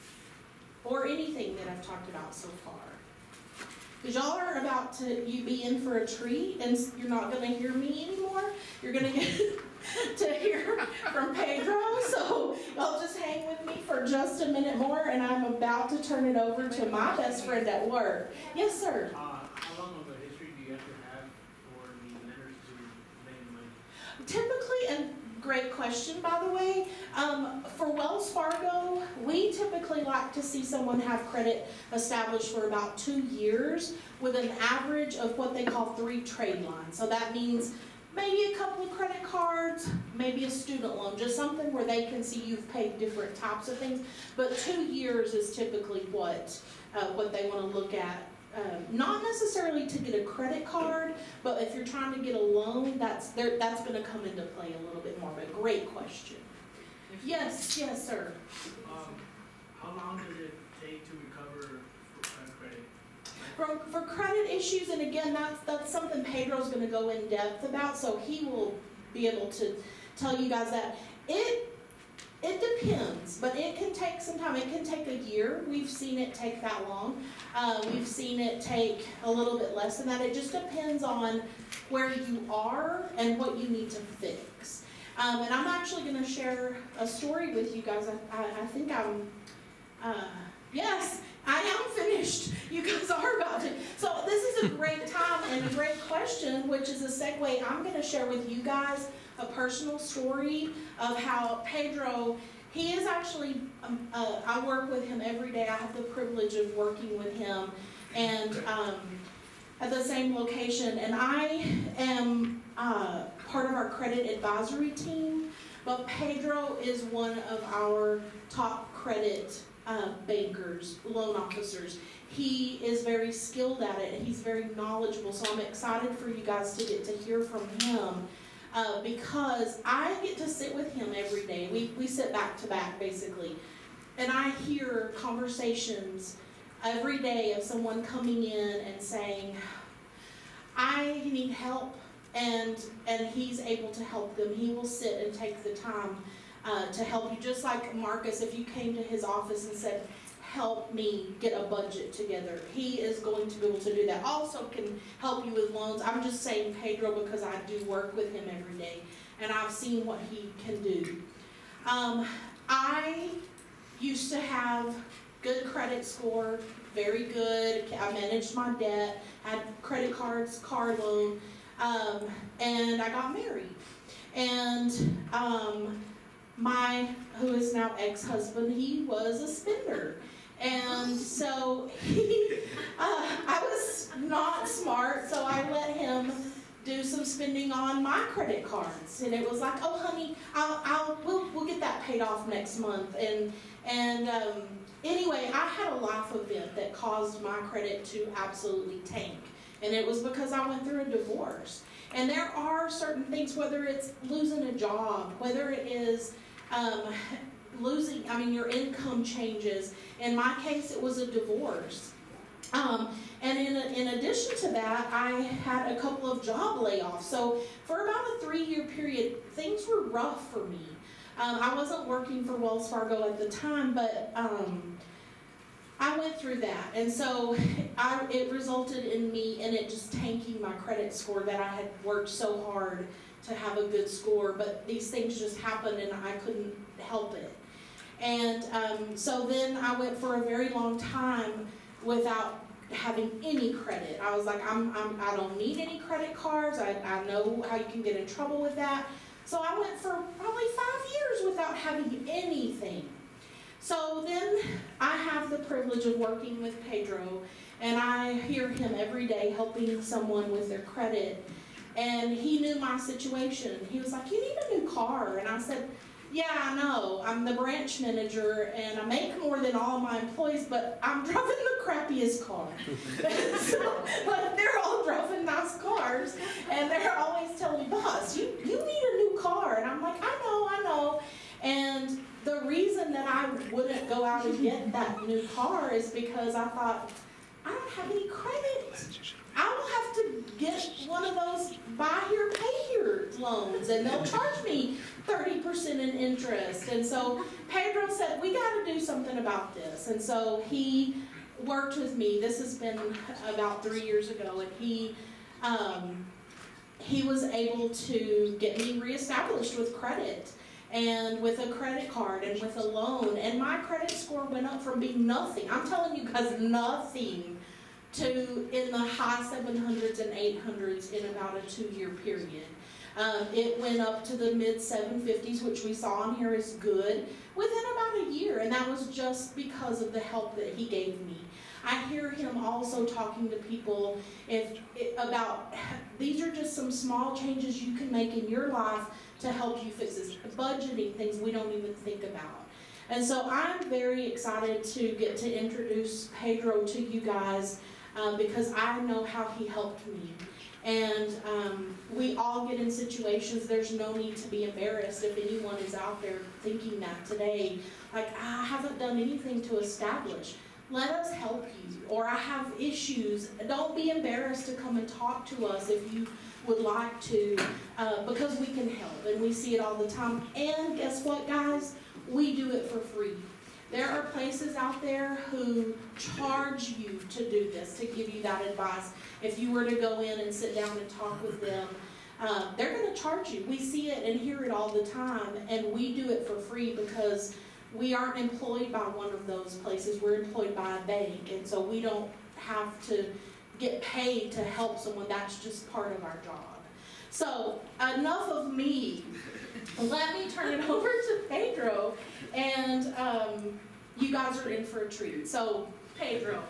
Or anything that I've talked about so far? Because y'all are about to you be in for a treat, and you're not going to hear me anymore. You're going to get to hear from Pedro. So y'all just hang with me for just a minute more, and I'm about to turn it over to my best friend at work. Yes, sir. Uh, how long of a history do you have to have for the lenders to lend money? Typically, and great question, by the way. Um, for Wells Fargo, we typically like to see someone have credit established for about two years with an average of what they call three trade lines. So that means maybe a couple of credit cards, maybe a student loan, just something where they can see you've paid different types of things. But two years is typically what, uh, what they want to look at. Um, not necessarily to get a credit card, but if you're trying to get a loan, that's there, that's going to come into play a little bit more. But great question. Yes, yes, sir. Um, how long does it take to recover uh, credit? For, for credit issues, and again, that's that's something Pedro's going to go in depth about, so he will be able to tell you guys that. It It depends, but it can take some time. It can take a year. We've seen it take that long. Uh, we've seen it take a little bit less than that. It just depends on where you are and what you need to fix. Um, and I'm actually going to share a story with you guys. I, I, I think I'm, uh, yes, I am finished. You guys are about to. So this is a great time and a great question, which is a segue. I'm going to share with you guys a personal story of how Pedro, he is actually, um, uh, I work with him every day. I have the privilege of working with him and um, at the same location. And I am uh, part of our credit advisory team, but Pedro is one of our top credit uh, bankers, loan officers. He is very skilled at it and he's very knowledgeable. So I'm excited for you guys to get to hear from him. Uh, because I get to sit with him every day. We, we sit back to back, basically. And I hear conversations every day of someone coming in and saying, I need help, and, and he's able to help them. He will sit and take the time uh, to help you. Just like Marcus, if you came to his office and said, help me get a budget together, he is going to be able to do that. Also can help you with loans. I'm just saying Pedro because I do work with him every day and I've seen what he can do. Um, I used to have good credit score, very good. I managed my debt, had credit cards, car loan, um, and I got married. And um, my, who is now ex-husband, he was a spender. And so he, uh, I was not smart, so I let him do some spending on my credit cards, and it was like, oh honey, I'll, I'll, we'll, we'll get that paid off next month, and, and, um, anyway, I had a life event that caused my credit to absolutely tank, and it was because I went through a divorce. And there are certain things, whether it's losing a job, whether it is, um, losing, I mean, your income changes. In my case, it was a divorce. Um, and in, in addition to that, I had a couple of job layoffs. So for about a three-year period, things were rough for me. Um, I wasn't working for Wells Fargo at the time, but um, I went through that. And so I, it resulted in me in it just tanking my credit score that I had worked so hard to have a good score. But these things just happened and I couldn't help it. And um, so then I went for a very long time without having any credit. I was like, I'm, I'm, I don't need any credit cards. I, I know how you can get in trouble with that. So I went for probably five years without having anything. So then I have the privilege of working with Pedro, and I hear him every day helping someone with their credit. And he knew my situation. He was like, you need a new car. And I said, yeah, I know. I'm the branch manager, and I make more than all of my employees, but I'm driving the crappiest car. So, like, they're all driving nice cars, and they're always telling me, boss, you, you need a new car. And I'm like, I know, I know. And the reason that I wouldn't go out and get that new car is because I thought, I don't have any credit. I will have to get one of those buy here, pay here loans, and they'll charge me thirty percent in interest. And so Pedro said, we got to do something about this. And so he worked with me. This has been about three years ago, and he um, he was able to get me reestablished with credit, and with a credit card, and with a loan. And my credit score went up from being nothing. I'm telling you guys, nothing, to in the high seven hundreds and eight hundreds in about a two-year period. Um, it went up to the mid seven fifties, which we saw on here is good, within about a year. And that was just because of the help that he gave me. I hear him also talking to people if, about, these are just some small changes you can make in your life to help you fix this. Budgeting, things we don't even think about. And so I'm very excited to get to introduce Pedro to you guys um, because I know how he helped me. And um, we all get in situations, there's no need to be embarrassed if anyone is out there thinking that today. Like, I haven't done anything to establish. Let us help you. Or I have issues. Don't be embarrassed to come and talk to us if you would like to, uh, because we can help, and we see it all the time. And guess what, guys? We do it for free. There are places out there who charge you to do this, to give you that advice. If you were to go in and sit down and talk with them, uh, they're going to charge you. We see it and hear it all the time, and we do it for free because we aren't employed by one of those places. We're employed by a bank, and so we don't have to get paid to help someone. That's just part of our job. So enough of me. Let me turn it over to Pedro, and um, you guys are in for a treat. So, Pedro.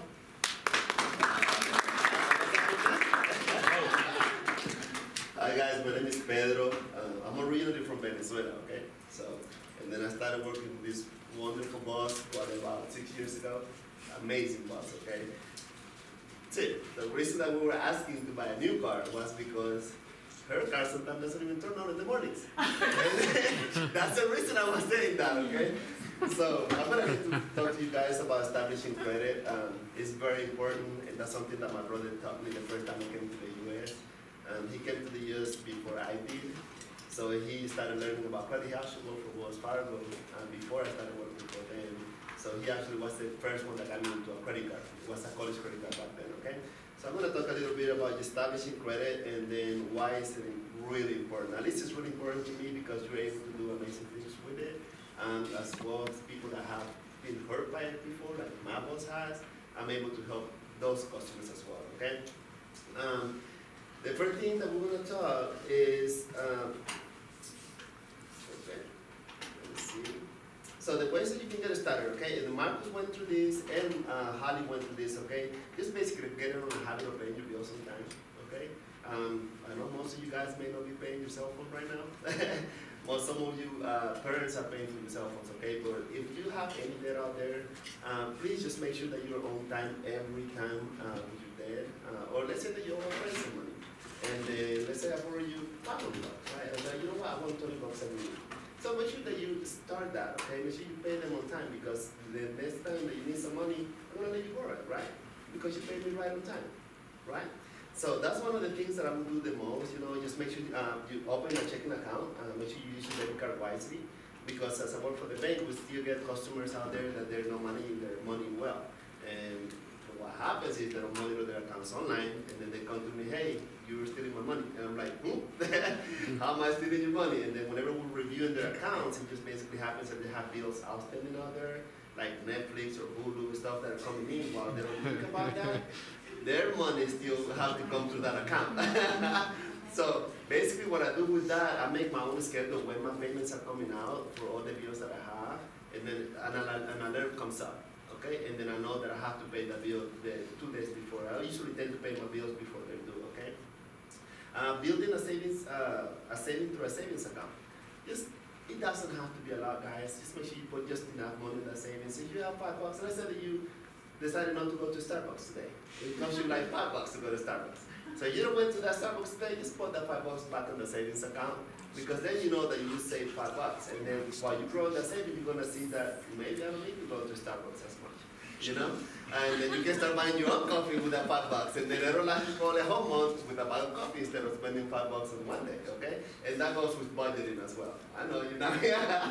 Hi guys, my name is Pedro. Uh, I'm originally from Venezuela, okay? So, and then I started working with this wonderful boss what, about six years ago. Amazing boss, okay? Tip, the reason that we were asking to buy a new car was because her car sometimes doesn't even turn on in the mornings. That's the reason I was saying that, okay? So I'm gonna need to talk to you guys about establishing credit. Um, it's very important, and that's something that my brother taught me the first time he came to the U S. Um, he came to the U S before I did, so he started learning about credit. He actually worked for Wells Fargo um, before I started working for them. So he actually was the first one that got me into a credit card. It was a college credit card back then, okay? So I'm going to talk a little bit about establishing credit and then why is it really important. At least it's really important to me because you're able to do amazing things with it. And as well as people that have been hurt by it before, like my boss has, I'm able to help those customers as well, okay? Um, the first thing that we're going to talk is, um, okay, let me see. So the ways that you can get started, okay? And Marcus went through this, and uh, Holly went through this, okay? Just basically get on a habit of paying your bills on time, okay? Um, I know most of you guys may not be paying your cell phone right now. Most some of you uh, parents are paying for your cell phones, okay? But if you have any debt out there, um, please just make sure that you're on time every time uh, with your debt. Uh, or let's say that you owe a friend some money. And uh, let's say I borrow you five hundred bucks, right? And uh, you know what, I want twenty bucks every week. So make sure that you start that, okay? Make sure you pay them on time, because the next time that you need some money, I'm gonna let you borrow it, right? Because you paid me right on time, right? So that's one of the things that I would do the most, you know, just make sure uh, you open a checking account, uh, make sure you use your debit card wisely, because as I work for the bank, we still get customers out there that they're not managing their money well. And what happens is they don't monitor their accounts online, and then they come to me, hey, you were stealing my money. And I'm like, hmm? How am I stealing your money? And then whenever we're reviewing their accounts, it just basically happens that they have bills outstanding out there, like Netflix or Hulu, stuff that are coming in while they don't think about that. Their money still have to come through that account. So basically what I do with that, I make my own schedule when my payments are coming out for all the bills that I have, and then an, alert, an alert comes up, okay? And then I know that I have to pay the bill the two days before. I usually tend to pay my bills before they're due, okay? Uh, building a savings, uh, a saving through a savings account. Just, it doesn't have to be a lot, guys. Just make sure you put just enough money in that savings. If you have five bucks, let's say that you decided not to go to Starbucks today. It costs you like five bucks to go to Starbucks. So you don't went to that Starbucks today, just put that five bucks back in the savings account, because then you know that you saved five bucks. And then while you grow that savings, you're gonna see that maybe I don't need to go to Starbucks as much, you know? And then you can start buying your own coffee with that five bucks, and then it'll last you for a whole month with a bag of coffee instead of spending five bucks on one day, okay? And that goes with budgeting as well. I know you're not.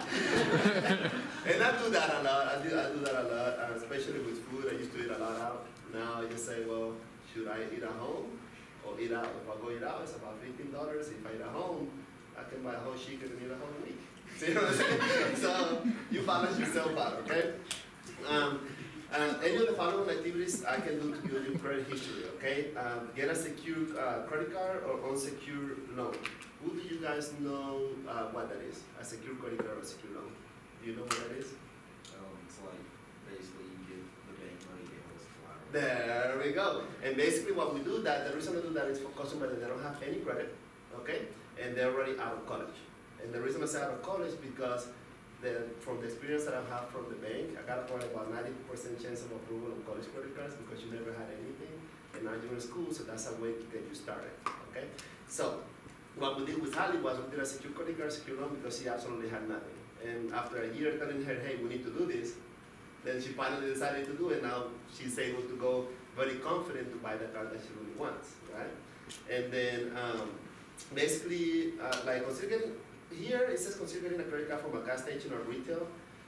And I do that a lot. I do, I do that a lot, uh, especially with food. I used to eat a lot out. Now I just say, well, should I eat at home or eat out? If I go eat out, it's about fifteen dollars. If I eat at home, I can buy a whole chicken and eat a whole week. See what I'm saying? So you balance yourself out, okay? Um, Uh, any of the following activities I can do to build your credit history, okay? Um, get a secure uh, credit card or unsecured loan. Who do you guys know uh, what that is? A secure credit card or a secure loan? Do you know what that is? Um, it's like basically you give the bank money, they hold collateral. There we go. And basically what we do that, the reason we do that is for customers that they don't have any credit, okay? And they're already out of college. And the reason I say out of college because the, from the experience that I've had from the bank, I got probably about ninety percent chance of approval on college credit cards because you never had anything, and now you're in school, so that's a way to get you started, okay? So, what we did with Hallie was we did a secure credit card, secure loan, because she absolutely had nothing. And after a year telling her, hey, we need to do this, then she finally decided to do it. Now she's able to go very confident to buy the car that she really wants, right? And then, um, basically, uh, like considering, here it says consider getting a credit card from a gas station or retail.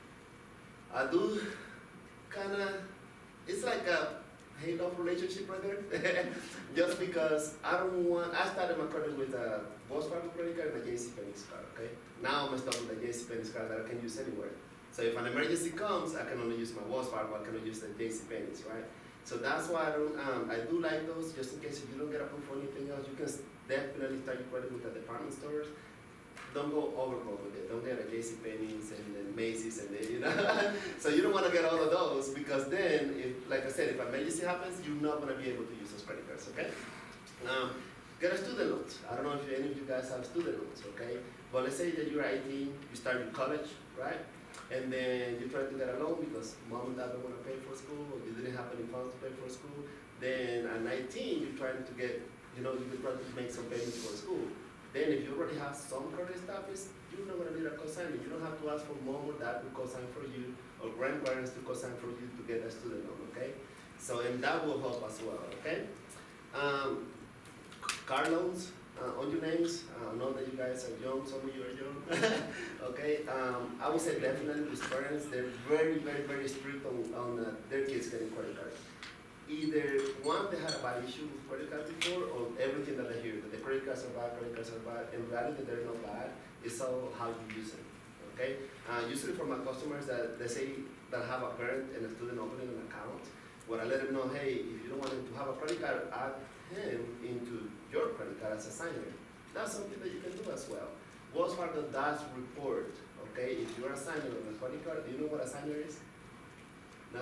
I do kind of, it's like a hate-love relationship right there. Just because I don't want, I started my credit with a Wells Fargo credit card and a JCPenney's card, okay? Now I'm stuck with a JCPenney's card that I can use anywhere. So if an emergency comes, I can only use my Wells Fargo, I cannot use the JCPenney's, right? So that's why I don't, um, I do like those, just in case if you don't get approved for anything else, you can definitely start your credit with the department stores. Don't go overboard with it. Don't get a JCPenney's and then Macy's and then, you know. So you don't want to get all of those because then, if, like I said, if an emergency happens, you're not going to be able to use those credit cards, okay? Um, get a student loans. I don't know if any of you guys have student loans, okay? But let's say that you're eighteen, you start your college, right? And then you try to get a loan because mom and dad don't want to pay for school or you didn't have any funds to pay for school. Then at nineteen, you're trying to get, you know, you can try to make some payments for school. Then if you already have some credit status, you're not going to need a cosigner. You don't have to ask for mom or dad to cosign for you or grandparents to cosign for you to get a student loan, okay? So, and that will help as well, okay? Um, car loans uh, on your names. I know that you guys are young, some of you are young, okay? Um, I would say definitely with parents, they're very, very, very strict on, on uh, their kids getting credit cards. Either one, they had a bad issue with credit cards before, or everything that they hear, that the credit cards are bad, credit cards are bad. In reality, they're not bad. It's all how you use them, okay? Uh, usually for my customers that they say that have a parent and a student opening an account, when I let them know, hey, if you don't want him to have a credit card, add him into your credit card as a signer. That's something that you can do as well. Wells Fargo does report, okay? If you're a signer on a credit card, do you know what a signer is? No?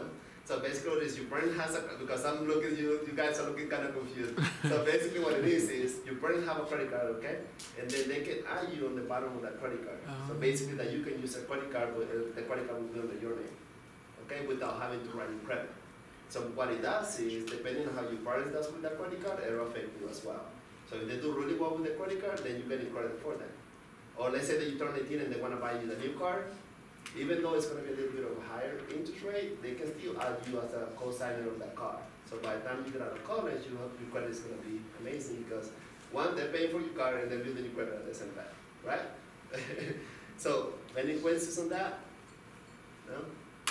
So basically what it is, your parent has a, because I'm looking, you, you guys are looking kind of confused. So basically what it is, is your parents have a credit card, okay? And then they can add you on the bottom of that credit card. So basically that you can use a credit card, but uh, the credit card will be under your name, okay? Without having to write your credit. So what it does is, depending on how your parents does with that credit card, it will affect you as well. So if they do really well with the credit card, then you get credit for them. Or let's say that you turn eighteen and they want to buy you the new car, even though it's going to be a little bit of a higher interest rate, they can still add you as a co-signer of that car. So by the time you get out of college, you have, your credit is going to be amazing because one, they're paying for your car and they're building your credit at the same time, right? So any questions on that? No?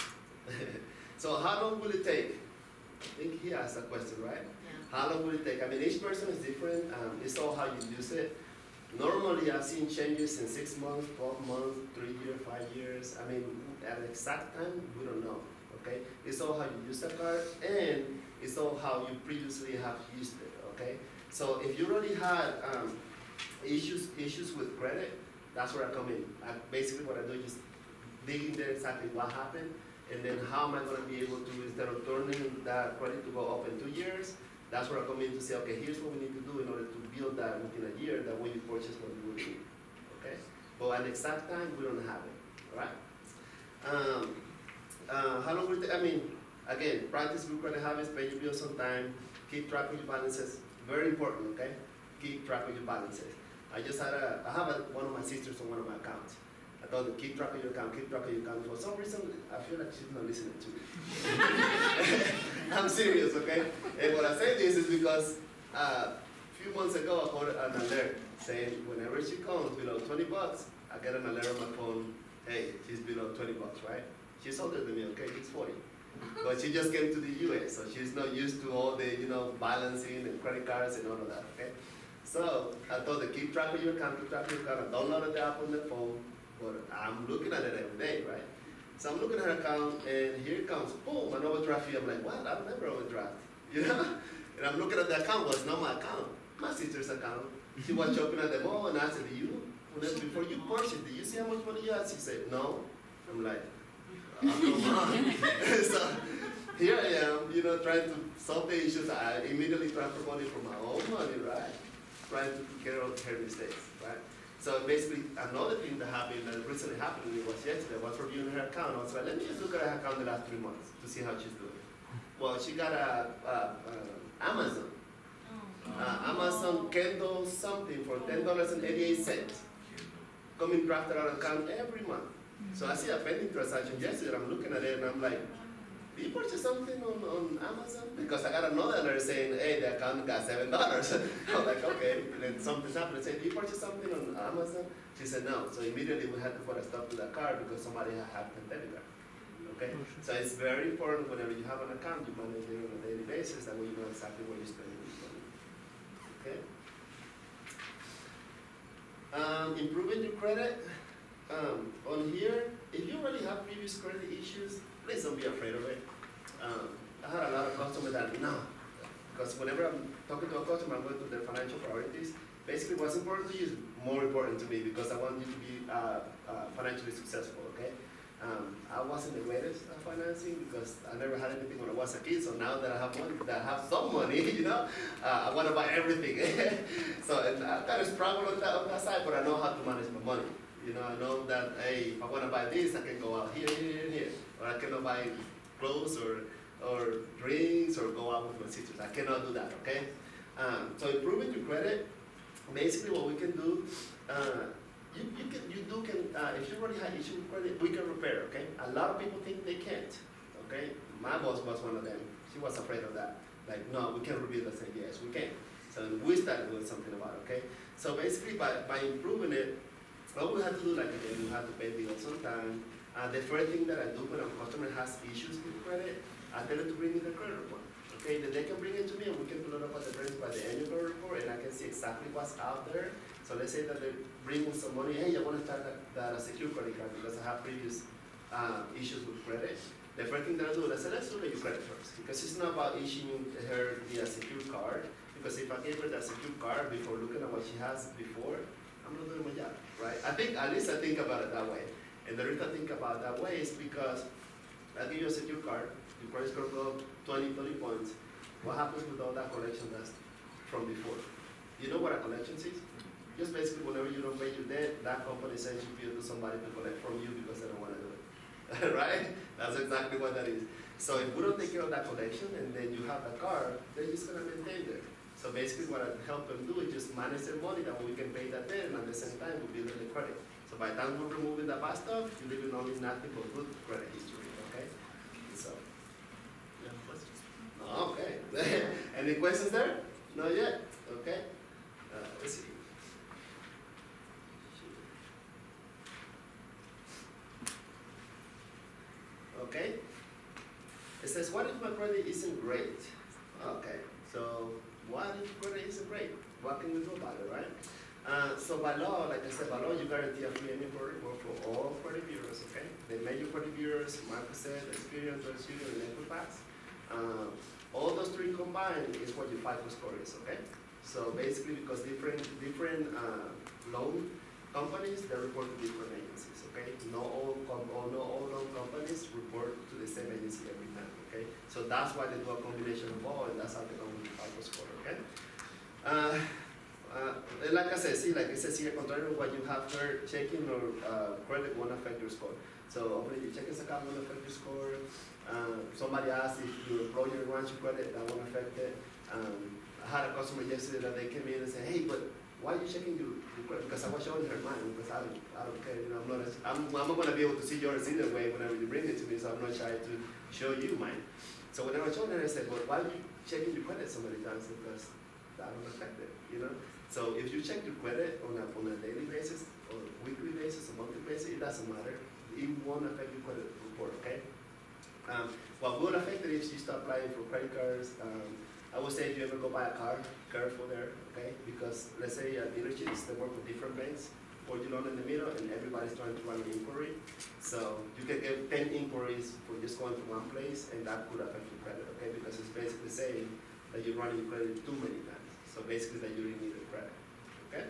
So how long will it take? I think he asked a question, right? Yeah. How long will it take? I mean, each person is different. Um, it's all how you use it. Normally, I've seen changes in six months, twelve months, three years, five years. I mean, at the exact time, we don't know, okay? It's all how you use the card, and it's all how you previously have used it, okay? So if you already had um, issues issues with credit, that's where I come in. I, basically, what I do is dig in there exactly what happened, and then how am I going to be able to, instead of turning that credit to go up in two years, that's where I come in to say, okay, here's what we need to do in order to build that within a year, that when you purchase what you will do, okay? But at the exact time, we don't have it, all right? Um, uh, how long will it take? I mean, again, practice good credit habits, pay your bills on time, keep track of your balances, very important, okay? Keep track of your balances. I just had a, I have a, one of my sisters on one of my accounts. I told her, keep track of your account, keep track of your account. For some reason, I feel like she's not listening to me. I'm serious, okay? And when I say this is because uh, a few months ago, I got an alert saying whenever she comes below twenty bucks, I get an alert on my phone, hey, she's below twenty bucks, right? She's older than me, okay? She's forty. But she just came to the U S, so she's not used to all the, you know, balancing and credit cards and all of that, okay? So I told her, keep track of your account, keep track of your account. I downloaded the app on the phone. But I'm looking at it every day, right? So I'm looking at her account, and here it comes, boom, an overdraft fee. I'm like, what? I don't never overdraft, you know? And I'm looking at the account, well, it's not my account, my sister's account. She was shopping at the mall, and I said, do you, before you purchase, do you see how much money you have? She said, no. I'm like, oh, come on. So here I am, you know, trying to solve the issues. I immediately transfer money from my own money, right? Trying to take care of her mistakes, right? So basically, another thing that happened, that recently happened to me was yesterday, I was reviewing her account. I was like, let me just look at her account the last three months to see how she's doing. Well, she got a, a, a Amazon. Uh, Amazon Kindle something for ten dollars and eighty-eight cents. Coming drafted out of account every month. So I see a pending transaction yesterday, I'm looking at it and I'm like, did you purchase something on, on Amazon? Because I got another alert saying, hey, the account got seven dollars. I'm like, okay, and then something's happened. I said, did you purchase something on Amazon? She said, no. So immediately we had to put a stop to that card because somebody had hacked the debit card. Okay? So it's very important whenever you have an account, you manage it on a daily basis, that way you know exactly where you're spending your money. Okay? Um, improving your credit. Um, on here, if you already have previous credit issues, please don't be afraid of it. Um, I had a lot of customers that, no, because whenever I'm talking to a customer, I'm going through their financial priorities. Basically, what's important to you is more important to me because I want you to be uh, uh, financially successful, okay? Um, I wasn't the greatest at financing because I never had anything when I was a kid, so now that I have money, that I have some money, you know, uh, I want to buy everything. So and I kind of struggle on that, on that side, but I know how to manage my money. You know, I know that, hey, if I want to buy this, I can go out here, here, and here. Or I cannot buy clothes or, or drinks or go out with my sisters. I cannot do that, okay? Um, so improving your credit, basically what we can do, uh, you, you, can, you do can, uh, if you already have issue with credit, we can repair, okay? A lot of people think they can't, okay? My boss was one of them. She was afraid of that. Like, no, we can rebuild. I said, yes, we can. So we started doing something about it, okay? So basically by, by improving it, all we have to do, like again, we have to pay bills on time. Uh, the first thing that I do when a customer has issues with credit, I tell them to bring me the credit report. Okay, then they can bring it to me and we can pull it up at the branch by the annual credit report and I can see exactly what's out there. So let's say that they bring me some money, hey, I want to start that, that a secure credit card because I have previous uh, issues with credit. The first thing that I do is I say, let's look at your credit first. Because it's not about issuing her the secure card. Because if I gave her that secure card before looking at what she has before, I'm not doing my job, right? I think, at least I think about it that way. And the reason I think about it that way is because I give you a secure card, your credit score go up twenty, thirty points. What happens with all that collection that's from before? You know what a collection is? Just basically whenever you don't pay your debt, that company sends you bill to somebody to collect from you because they don't want to do it. Right? That's exactly what that is. So if we don't take care of that collection and then you have the card, they're just gonna maintain it. So basically what I help them do is just manage their money that way we can pay that debt and at the same time we build the credit. So by the time we're removing the bad stuff, you're leaving only nothing but good credit history, okay? So, you have questions? Okay. Any questions there? Not yet? Okay. Uh, let's see. Okay. It says, what if my credit isn't great? Okay. So, what if credit isn't great? What can we do about it, right? Uh, so by law, like I said, by law, you guarantee a free annual report for all credit bureaus, okay? The major credit bureaus, Marcus, Experian, Trust Union, and Equifax. Uh, all those three combined is what your FICO score is, okay? So basically, because different different uh, loan companies, they report to different agencies, okay? No all, com all, no all loan companies report to the same agency every time, okay? So that's why they do a combination of all, and that's how they come with the FICO score, okay? Uh, Uh, like I said, see, like it says here, contrary to what you have heard, checking or uh, credit won't affect your score. So, opening your checking account won't affect your score. Uh, somebody asked if your employer runs your credit, that won't affect it. Um, I had a customer yesterday that they came in and said, hey, but why are you checking your, your credit? Because I was showing her mine, because I don't, I don't care, you know, I'm not, a, I'm, I'm not going to be able to see yours either way whenever you bring it to me, so I'm not shy to show you mine. So whenever I showed her, I said, well, why are you checking your credit so many times? Because that don't affect it, you know? So if you check your credit on a, on a daily basis, or weekly basis, or monthly basis, it doesn't matter. It won't affect your credit report, okay? Um, what will affect it is you start applying for credit cards. Um, I would say if you ever go buy a car, careful there, okay? Because let's say uh, dealerships, they work with different banks, or you loan in the middle, and everybody's trying to run an inquiry. So you can get ten inquiries for just going to one place, and that could affect your credit, okay? Because it's basically saying that you're running your credit too many times. So basically that you really need a credit, okay?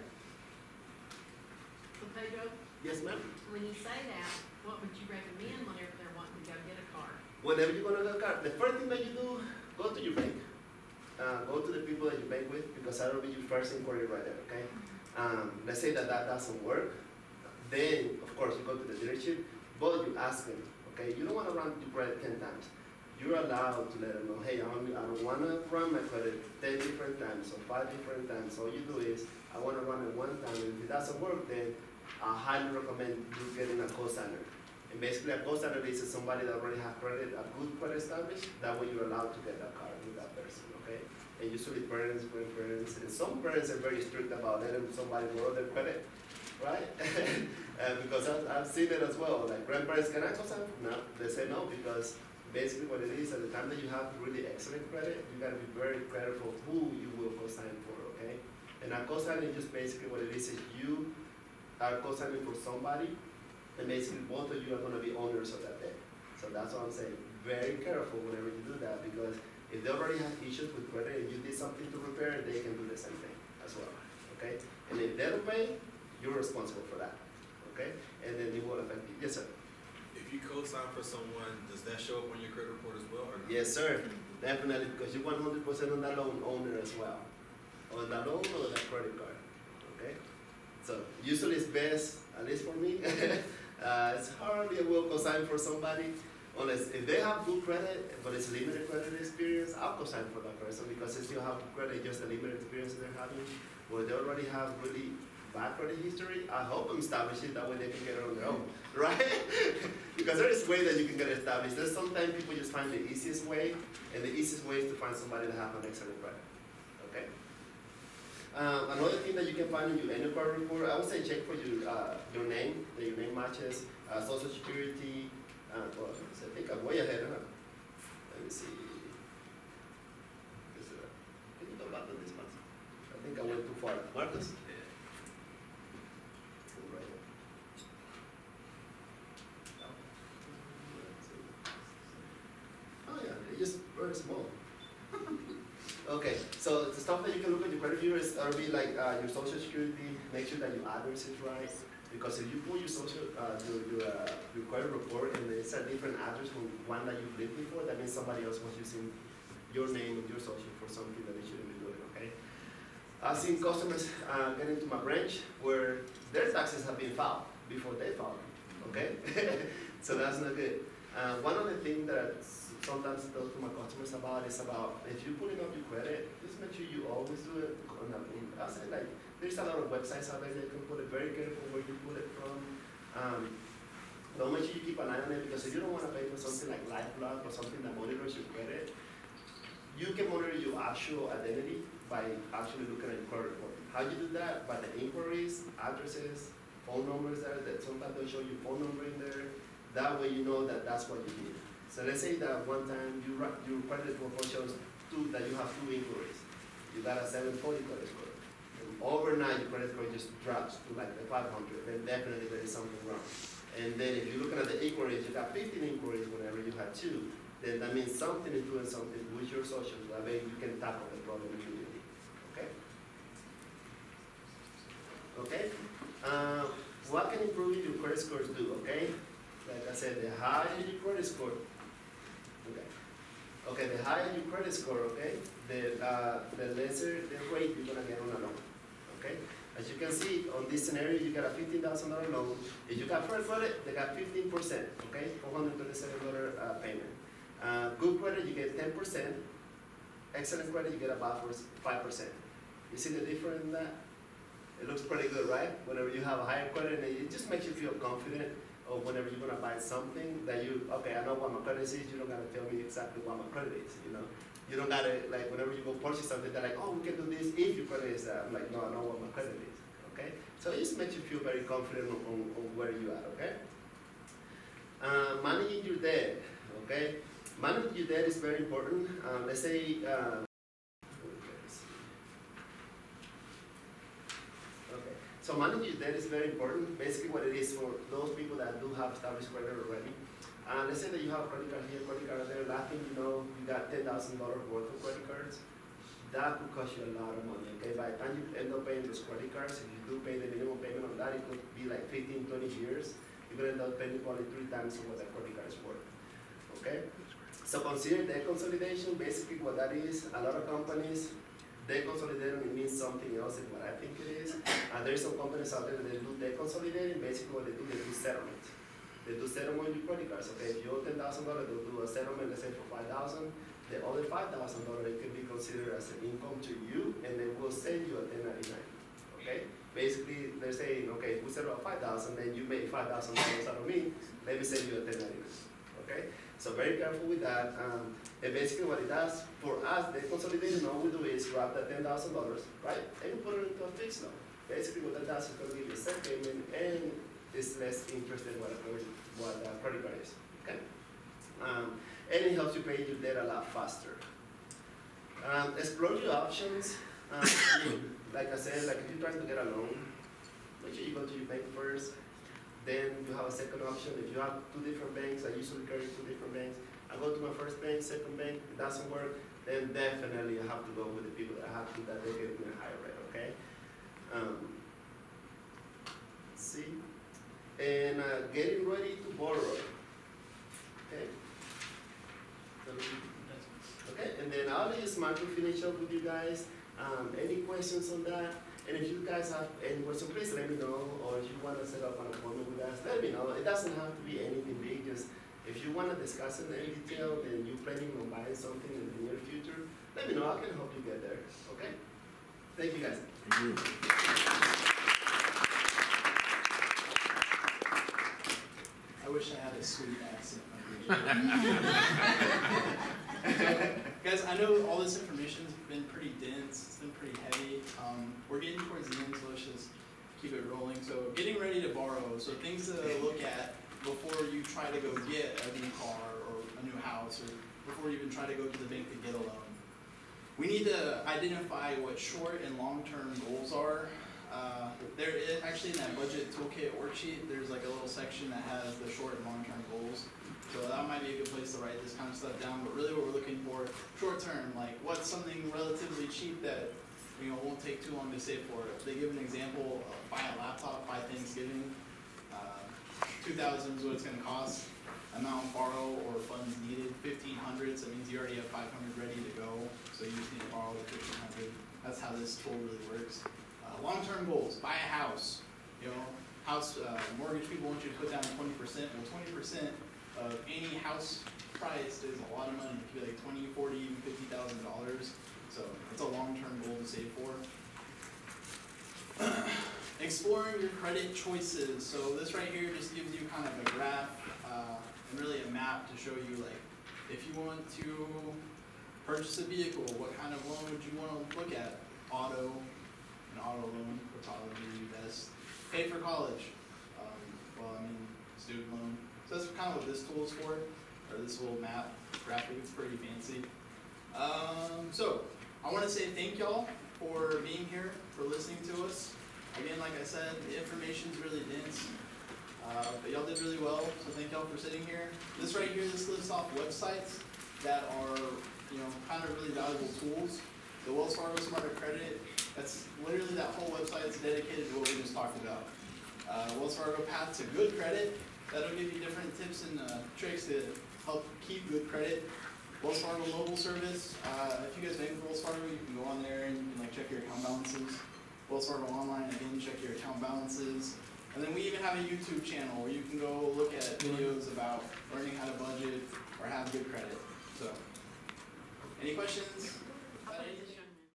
So Pedro, Yes, ma'am? when you say that, what would you recommend whenever they're wanting to go get a car? Whenever you're gonna go car, the first thing that you do, go to your bank. Uh, go to the people that you bank with, because that'll be your first inquiry right there, okay? Um, let's say that that doesn't work, then, of course, you go to the dealership, but you ask them, okay? You don't wanna run your credit ten times. You're allowed to let them know, hey, I don't, I don't want to run my credit ten different times or five different times. All you do is, I want to run it one time, and if it doesn't work, then I highly recommend you getting a co-signer. And basically, a co-signer is somebody that already has credit, a good credit established. That way, you're allowed to get that car with that person, okay? And usually, parents, grandparents, and some parents are very strict about letting somebody borrow their credit, right? uh, because I've, I've seen it as well. Like, grandparents, can I co-sign? No, they say no, because basically what it is, at the time that you have really excellent credit, you gotta be very careful who you will co-sign for, okay? And a co-signing just basically what it is, is you are co-signing for somebody, and basically both of you are gonna be owners of that debt. So that's what I'm saying, very careful whenever you do that, because if they already have issues with credit and you did something to repair it, they can do the same thing as well, okay? And if they don't pay, you're responsible for that, okay? And then it will affect you. Yes, sir? If you co-sign for someone, does that show up on your credit report as well, or not? Yes, sir. Definitely, because you're one hundred percent on that loan owner as well. On that loan or that credit card, okay? So usually it's best, at least for me, uh, it's hardly a will co-sign for somebody, unless if they have good credit, but it's limited credit experience, I'll co-sign for that person, because since you have good credit, just the limited experience they're having, or they already have really bad credit history, I hope them establish it, that way they can get it on their own, right? Because there is a way that you can get it established. There's sometimes people just find the easiest way, and the easiest way is to find somebody that has an excellent credit, okay? Um, another thing that you can find in your annual credit report, I would say check for your, uh, your name, that your name matches, uh, social security, uh, well, I think I'm way ahead, huh? Let me see. Is it, can you go back on this one? I think I went too far. Marcus? Oh yeah, it's just very small. Okay, so the stuff that you can look at your credit bureau is, uh, be like uh, your social security, make sure that your address is right, Because if you pull your social, uh, your, your, uh, your credit report and it's a different address from one that you've lived before, that means somebody else was using your name and your social for something that they shouldn't be doing, okay? I've seen customers uh, get into my branch where their taxes have been filed before they filed, okay? So that's not good. Uh, one of the things that sometimes I talk to my customers about is about if you're putting up your credit, just make sure you always do it on a, I say like, there's a lot of websites out there that you can put it very careful where you put it from. Um, don't make sure you keep an eye on it because if you don't want to pay for something like LifeLock or something that monitors your credit, you can monitor your actual identity by actually looking at your credit report. How do you do that? By the inquiries, addresses, phone numbers there, that sometimes they'll show you phone number in there. That way you know that that's what you need. So let's say that one time you your credit report shows two, that you have two inquiries. You got a seven forty credit score. And overnight your credit score just drops to like the five hundred, then definitely there is something wrong. And then if you're looking at the inquiries, you got fifteen inquiries whenever you had two, then that means something is doing something with your social, that way you can tackle the problem immediately. Okay? Okay? Uh, what can improving your credit scores do, okay? Like I said, the higher your credit score, okay. Okay, the higher your credit score, okay, the, uh, the lesser the rate you're gonna get on a loan, okay? As you can see, on this scenario, you got a fifteen thousand dollar loan. If you got fair credit, they got fifteen percent, okay, four hundred thirty-seven dollar uh, payment. Uh, good credit, you get ten percent. Excellent credit, you get about five percent. You see the difference in that? It looks pretty good, right? Whenever you have a higher credit, it just makes you feel confident. Or whenever you're gonna buy something that you, okay, I know what my credit is, you don't gotta tell me exactly what my credit is, you know? You don't gotta, like, whenever you go purchase something, they're like, oh, we can do this if your credit is that. I'm like, no, I know what my credit is, okay? So it just makes you feel very confident on, on, on where you are, okay? Uh, managing your debt, okay? Managing your debt is very important. Um, let's say, uh, so managing debt is very important. Basically what it is for those people that do have established credit already. Uh, let's say that you have a credit card here, credit card there, last thing you know, you got ten thousand dollars worth of credit cards. That could cost you a lot of money, okay? By the time you end up paying those credit cards, if you do pay the minimum payment on that, it could be like fifteen, twenty years. You're gonna end up paying probably three times what that credit card is worth, okay? So consider debt consolidation. Basically what that is, a lot of companies, debt consolidating, it means something else than what I think it is. And there's some companies out there that do debt consolidating. Basically what they do, they do settlement. They do settlement with credit cards. Okay, if you owe ten thousand dollars, they'll do a settlement, let's say for five thousand dollars. The other five thousand dollars, it can be considered as an income to you, and they will send you a ten ninety-nine. Okay? Basically, they're saying, okay, if we settle at five thousand dollars, then you made five thousand dollars out of me, let me send you a ten ninety-nine. Okay? So very careful with that. Um, and basically what it does for us, the consolidating, all we do is grab that ten thousand dollars, right? And we put it into a fixed loan. Basically what that does is going to give you a set payment and it's less interest than what, what uh, credit card is. Okay? Um, and it helps you pay your debt a lot faster. Um, explore your options. Um, I mean, like I said, like if you're trying to get a loan, make sure you go to your bank first. Then you have a second option. If you have two different banks, I usually carry two different banks. I go to my first bank, second bank, it doesn't work, then definitely I have to go with the people that I have to, that they get me a higher rate, okay? Um, let's see. And uh, getting ready to borrow, okay? Okay, and then I'll just mark to finish up with you guys. Um, any questions on that? And if you guys have any questions, please let me know. Or if you want to set up an appointment with us, let me know. It doesn't have to be anything big. Just if you want to discuss it in detail, then you're planning on buying something in the near future, let me know. I can help you get there. Okay? Thank you, guys. Thank you. I wish I had a sweet accent. Guys, I know all this information's been pretty dense, it's been pretty heavy. Um, we're getting towards the end, so let's just keep it rolling. So getting ready to borrow, so things to look at before you try to go get a new car or a new house, or before you even try to go to the bank to get a loan. We need to identify what short and long-term goals are. Uh, there is, actually in that budget toolkit worksheet, there's like a little section that has the short and long-term goals. So that might be a good place to write this kind of stuff down. But really what we're looking for, short term, like what's something relatively cheap that you know won't take too long to save for. If they give an example, uh, buy a laptop by Thanksgiving, two thousand is what it's gonna cost. Amount borrow or funds needed, fifteen hundred, so that means you already have five hundred ready to go, so you just need to borrow the fifteen hundred. That's how this tool really works. Uh, long-term goals, buy a house, you know, house, uh, mortgage people want you to put down twenty percent, well, twenty percent of any house price is a lot of money. It could be like twenty, forty, even fifty thousand dollars, so it's a long-term goal to save for. Exploring your credit choices. So this right here just gives you kind of a graph uh, and really a map to show you, like, if you want to purchase a vehicle, what kind of loan would you want to look at? Auto, an auto loan would probably be best. Pay for college. Um, well, I mean, student loan. So that's kind of what this tool is for, or this little map graphic. It's pretty fancy. Um, so I want to say thank y'all for being here, for listening to us. Again, like I said, the information's really dense, uh, but y'all did really well, so thank y'all for sitting here. This right here, this lists off websites that are, you know, kind of really valuable tools. The Wells Fargo Smarter Credit, that's literally that whole website is dedicated to what we just talked about. Uh, Wells Fargo Path to Good Credit, that'll give you different tips and uh, tricks to help keep good credit. Wells Fargo Mobile Service, uh, if you guys bank with Wells Fargo, you can go on there and you can like check your account balances. Wells Fargo Online, again, check your account balances. And then we even have a YouTube channel where you can go look at videos about learning how to budget or have good credit. So, any questions about anything?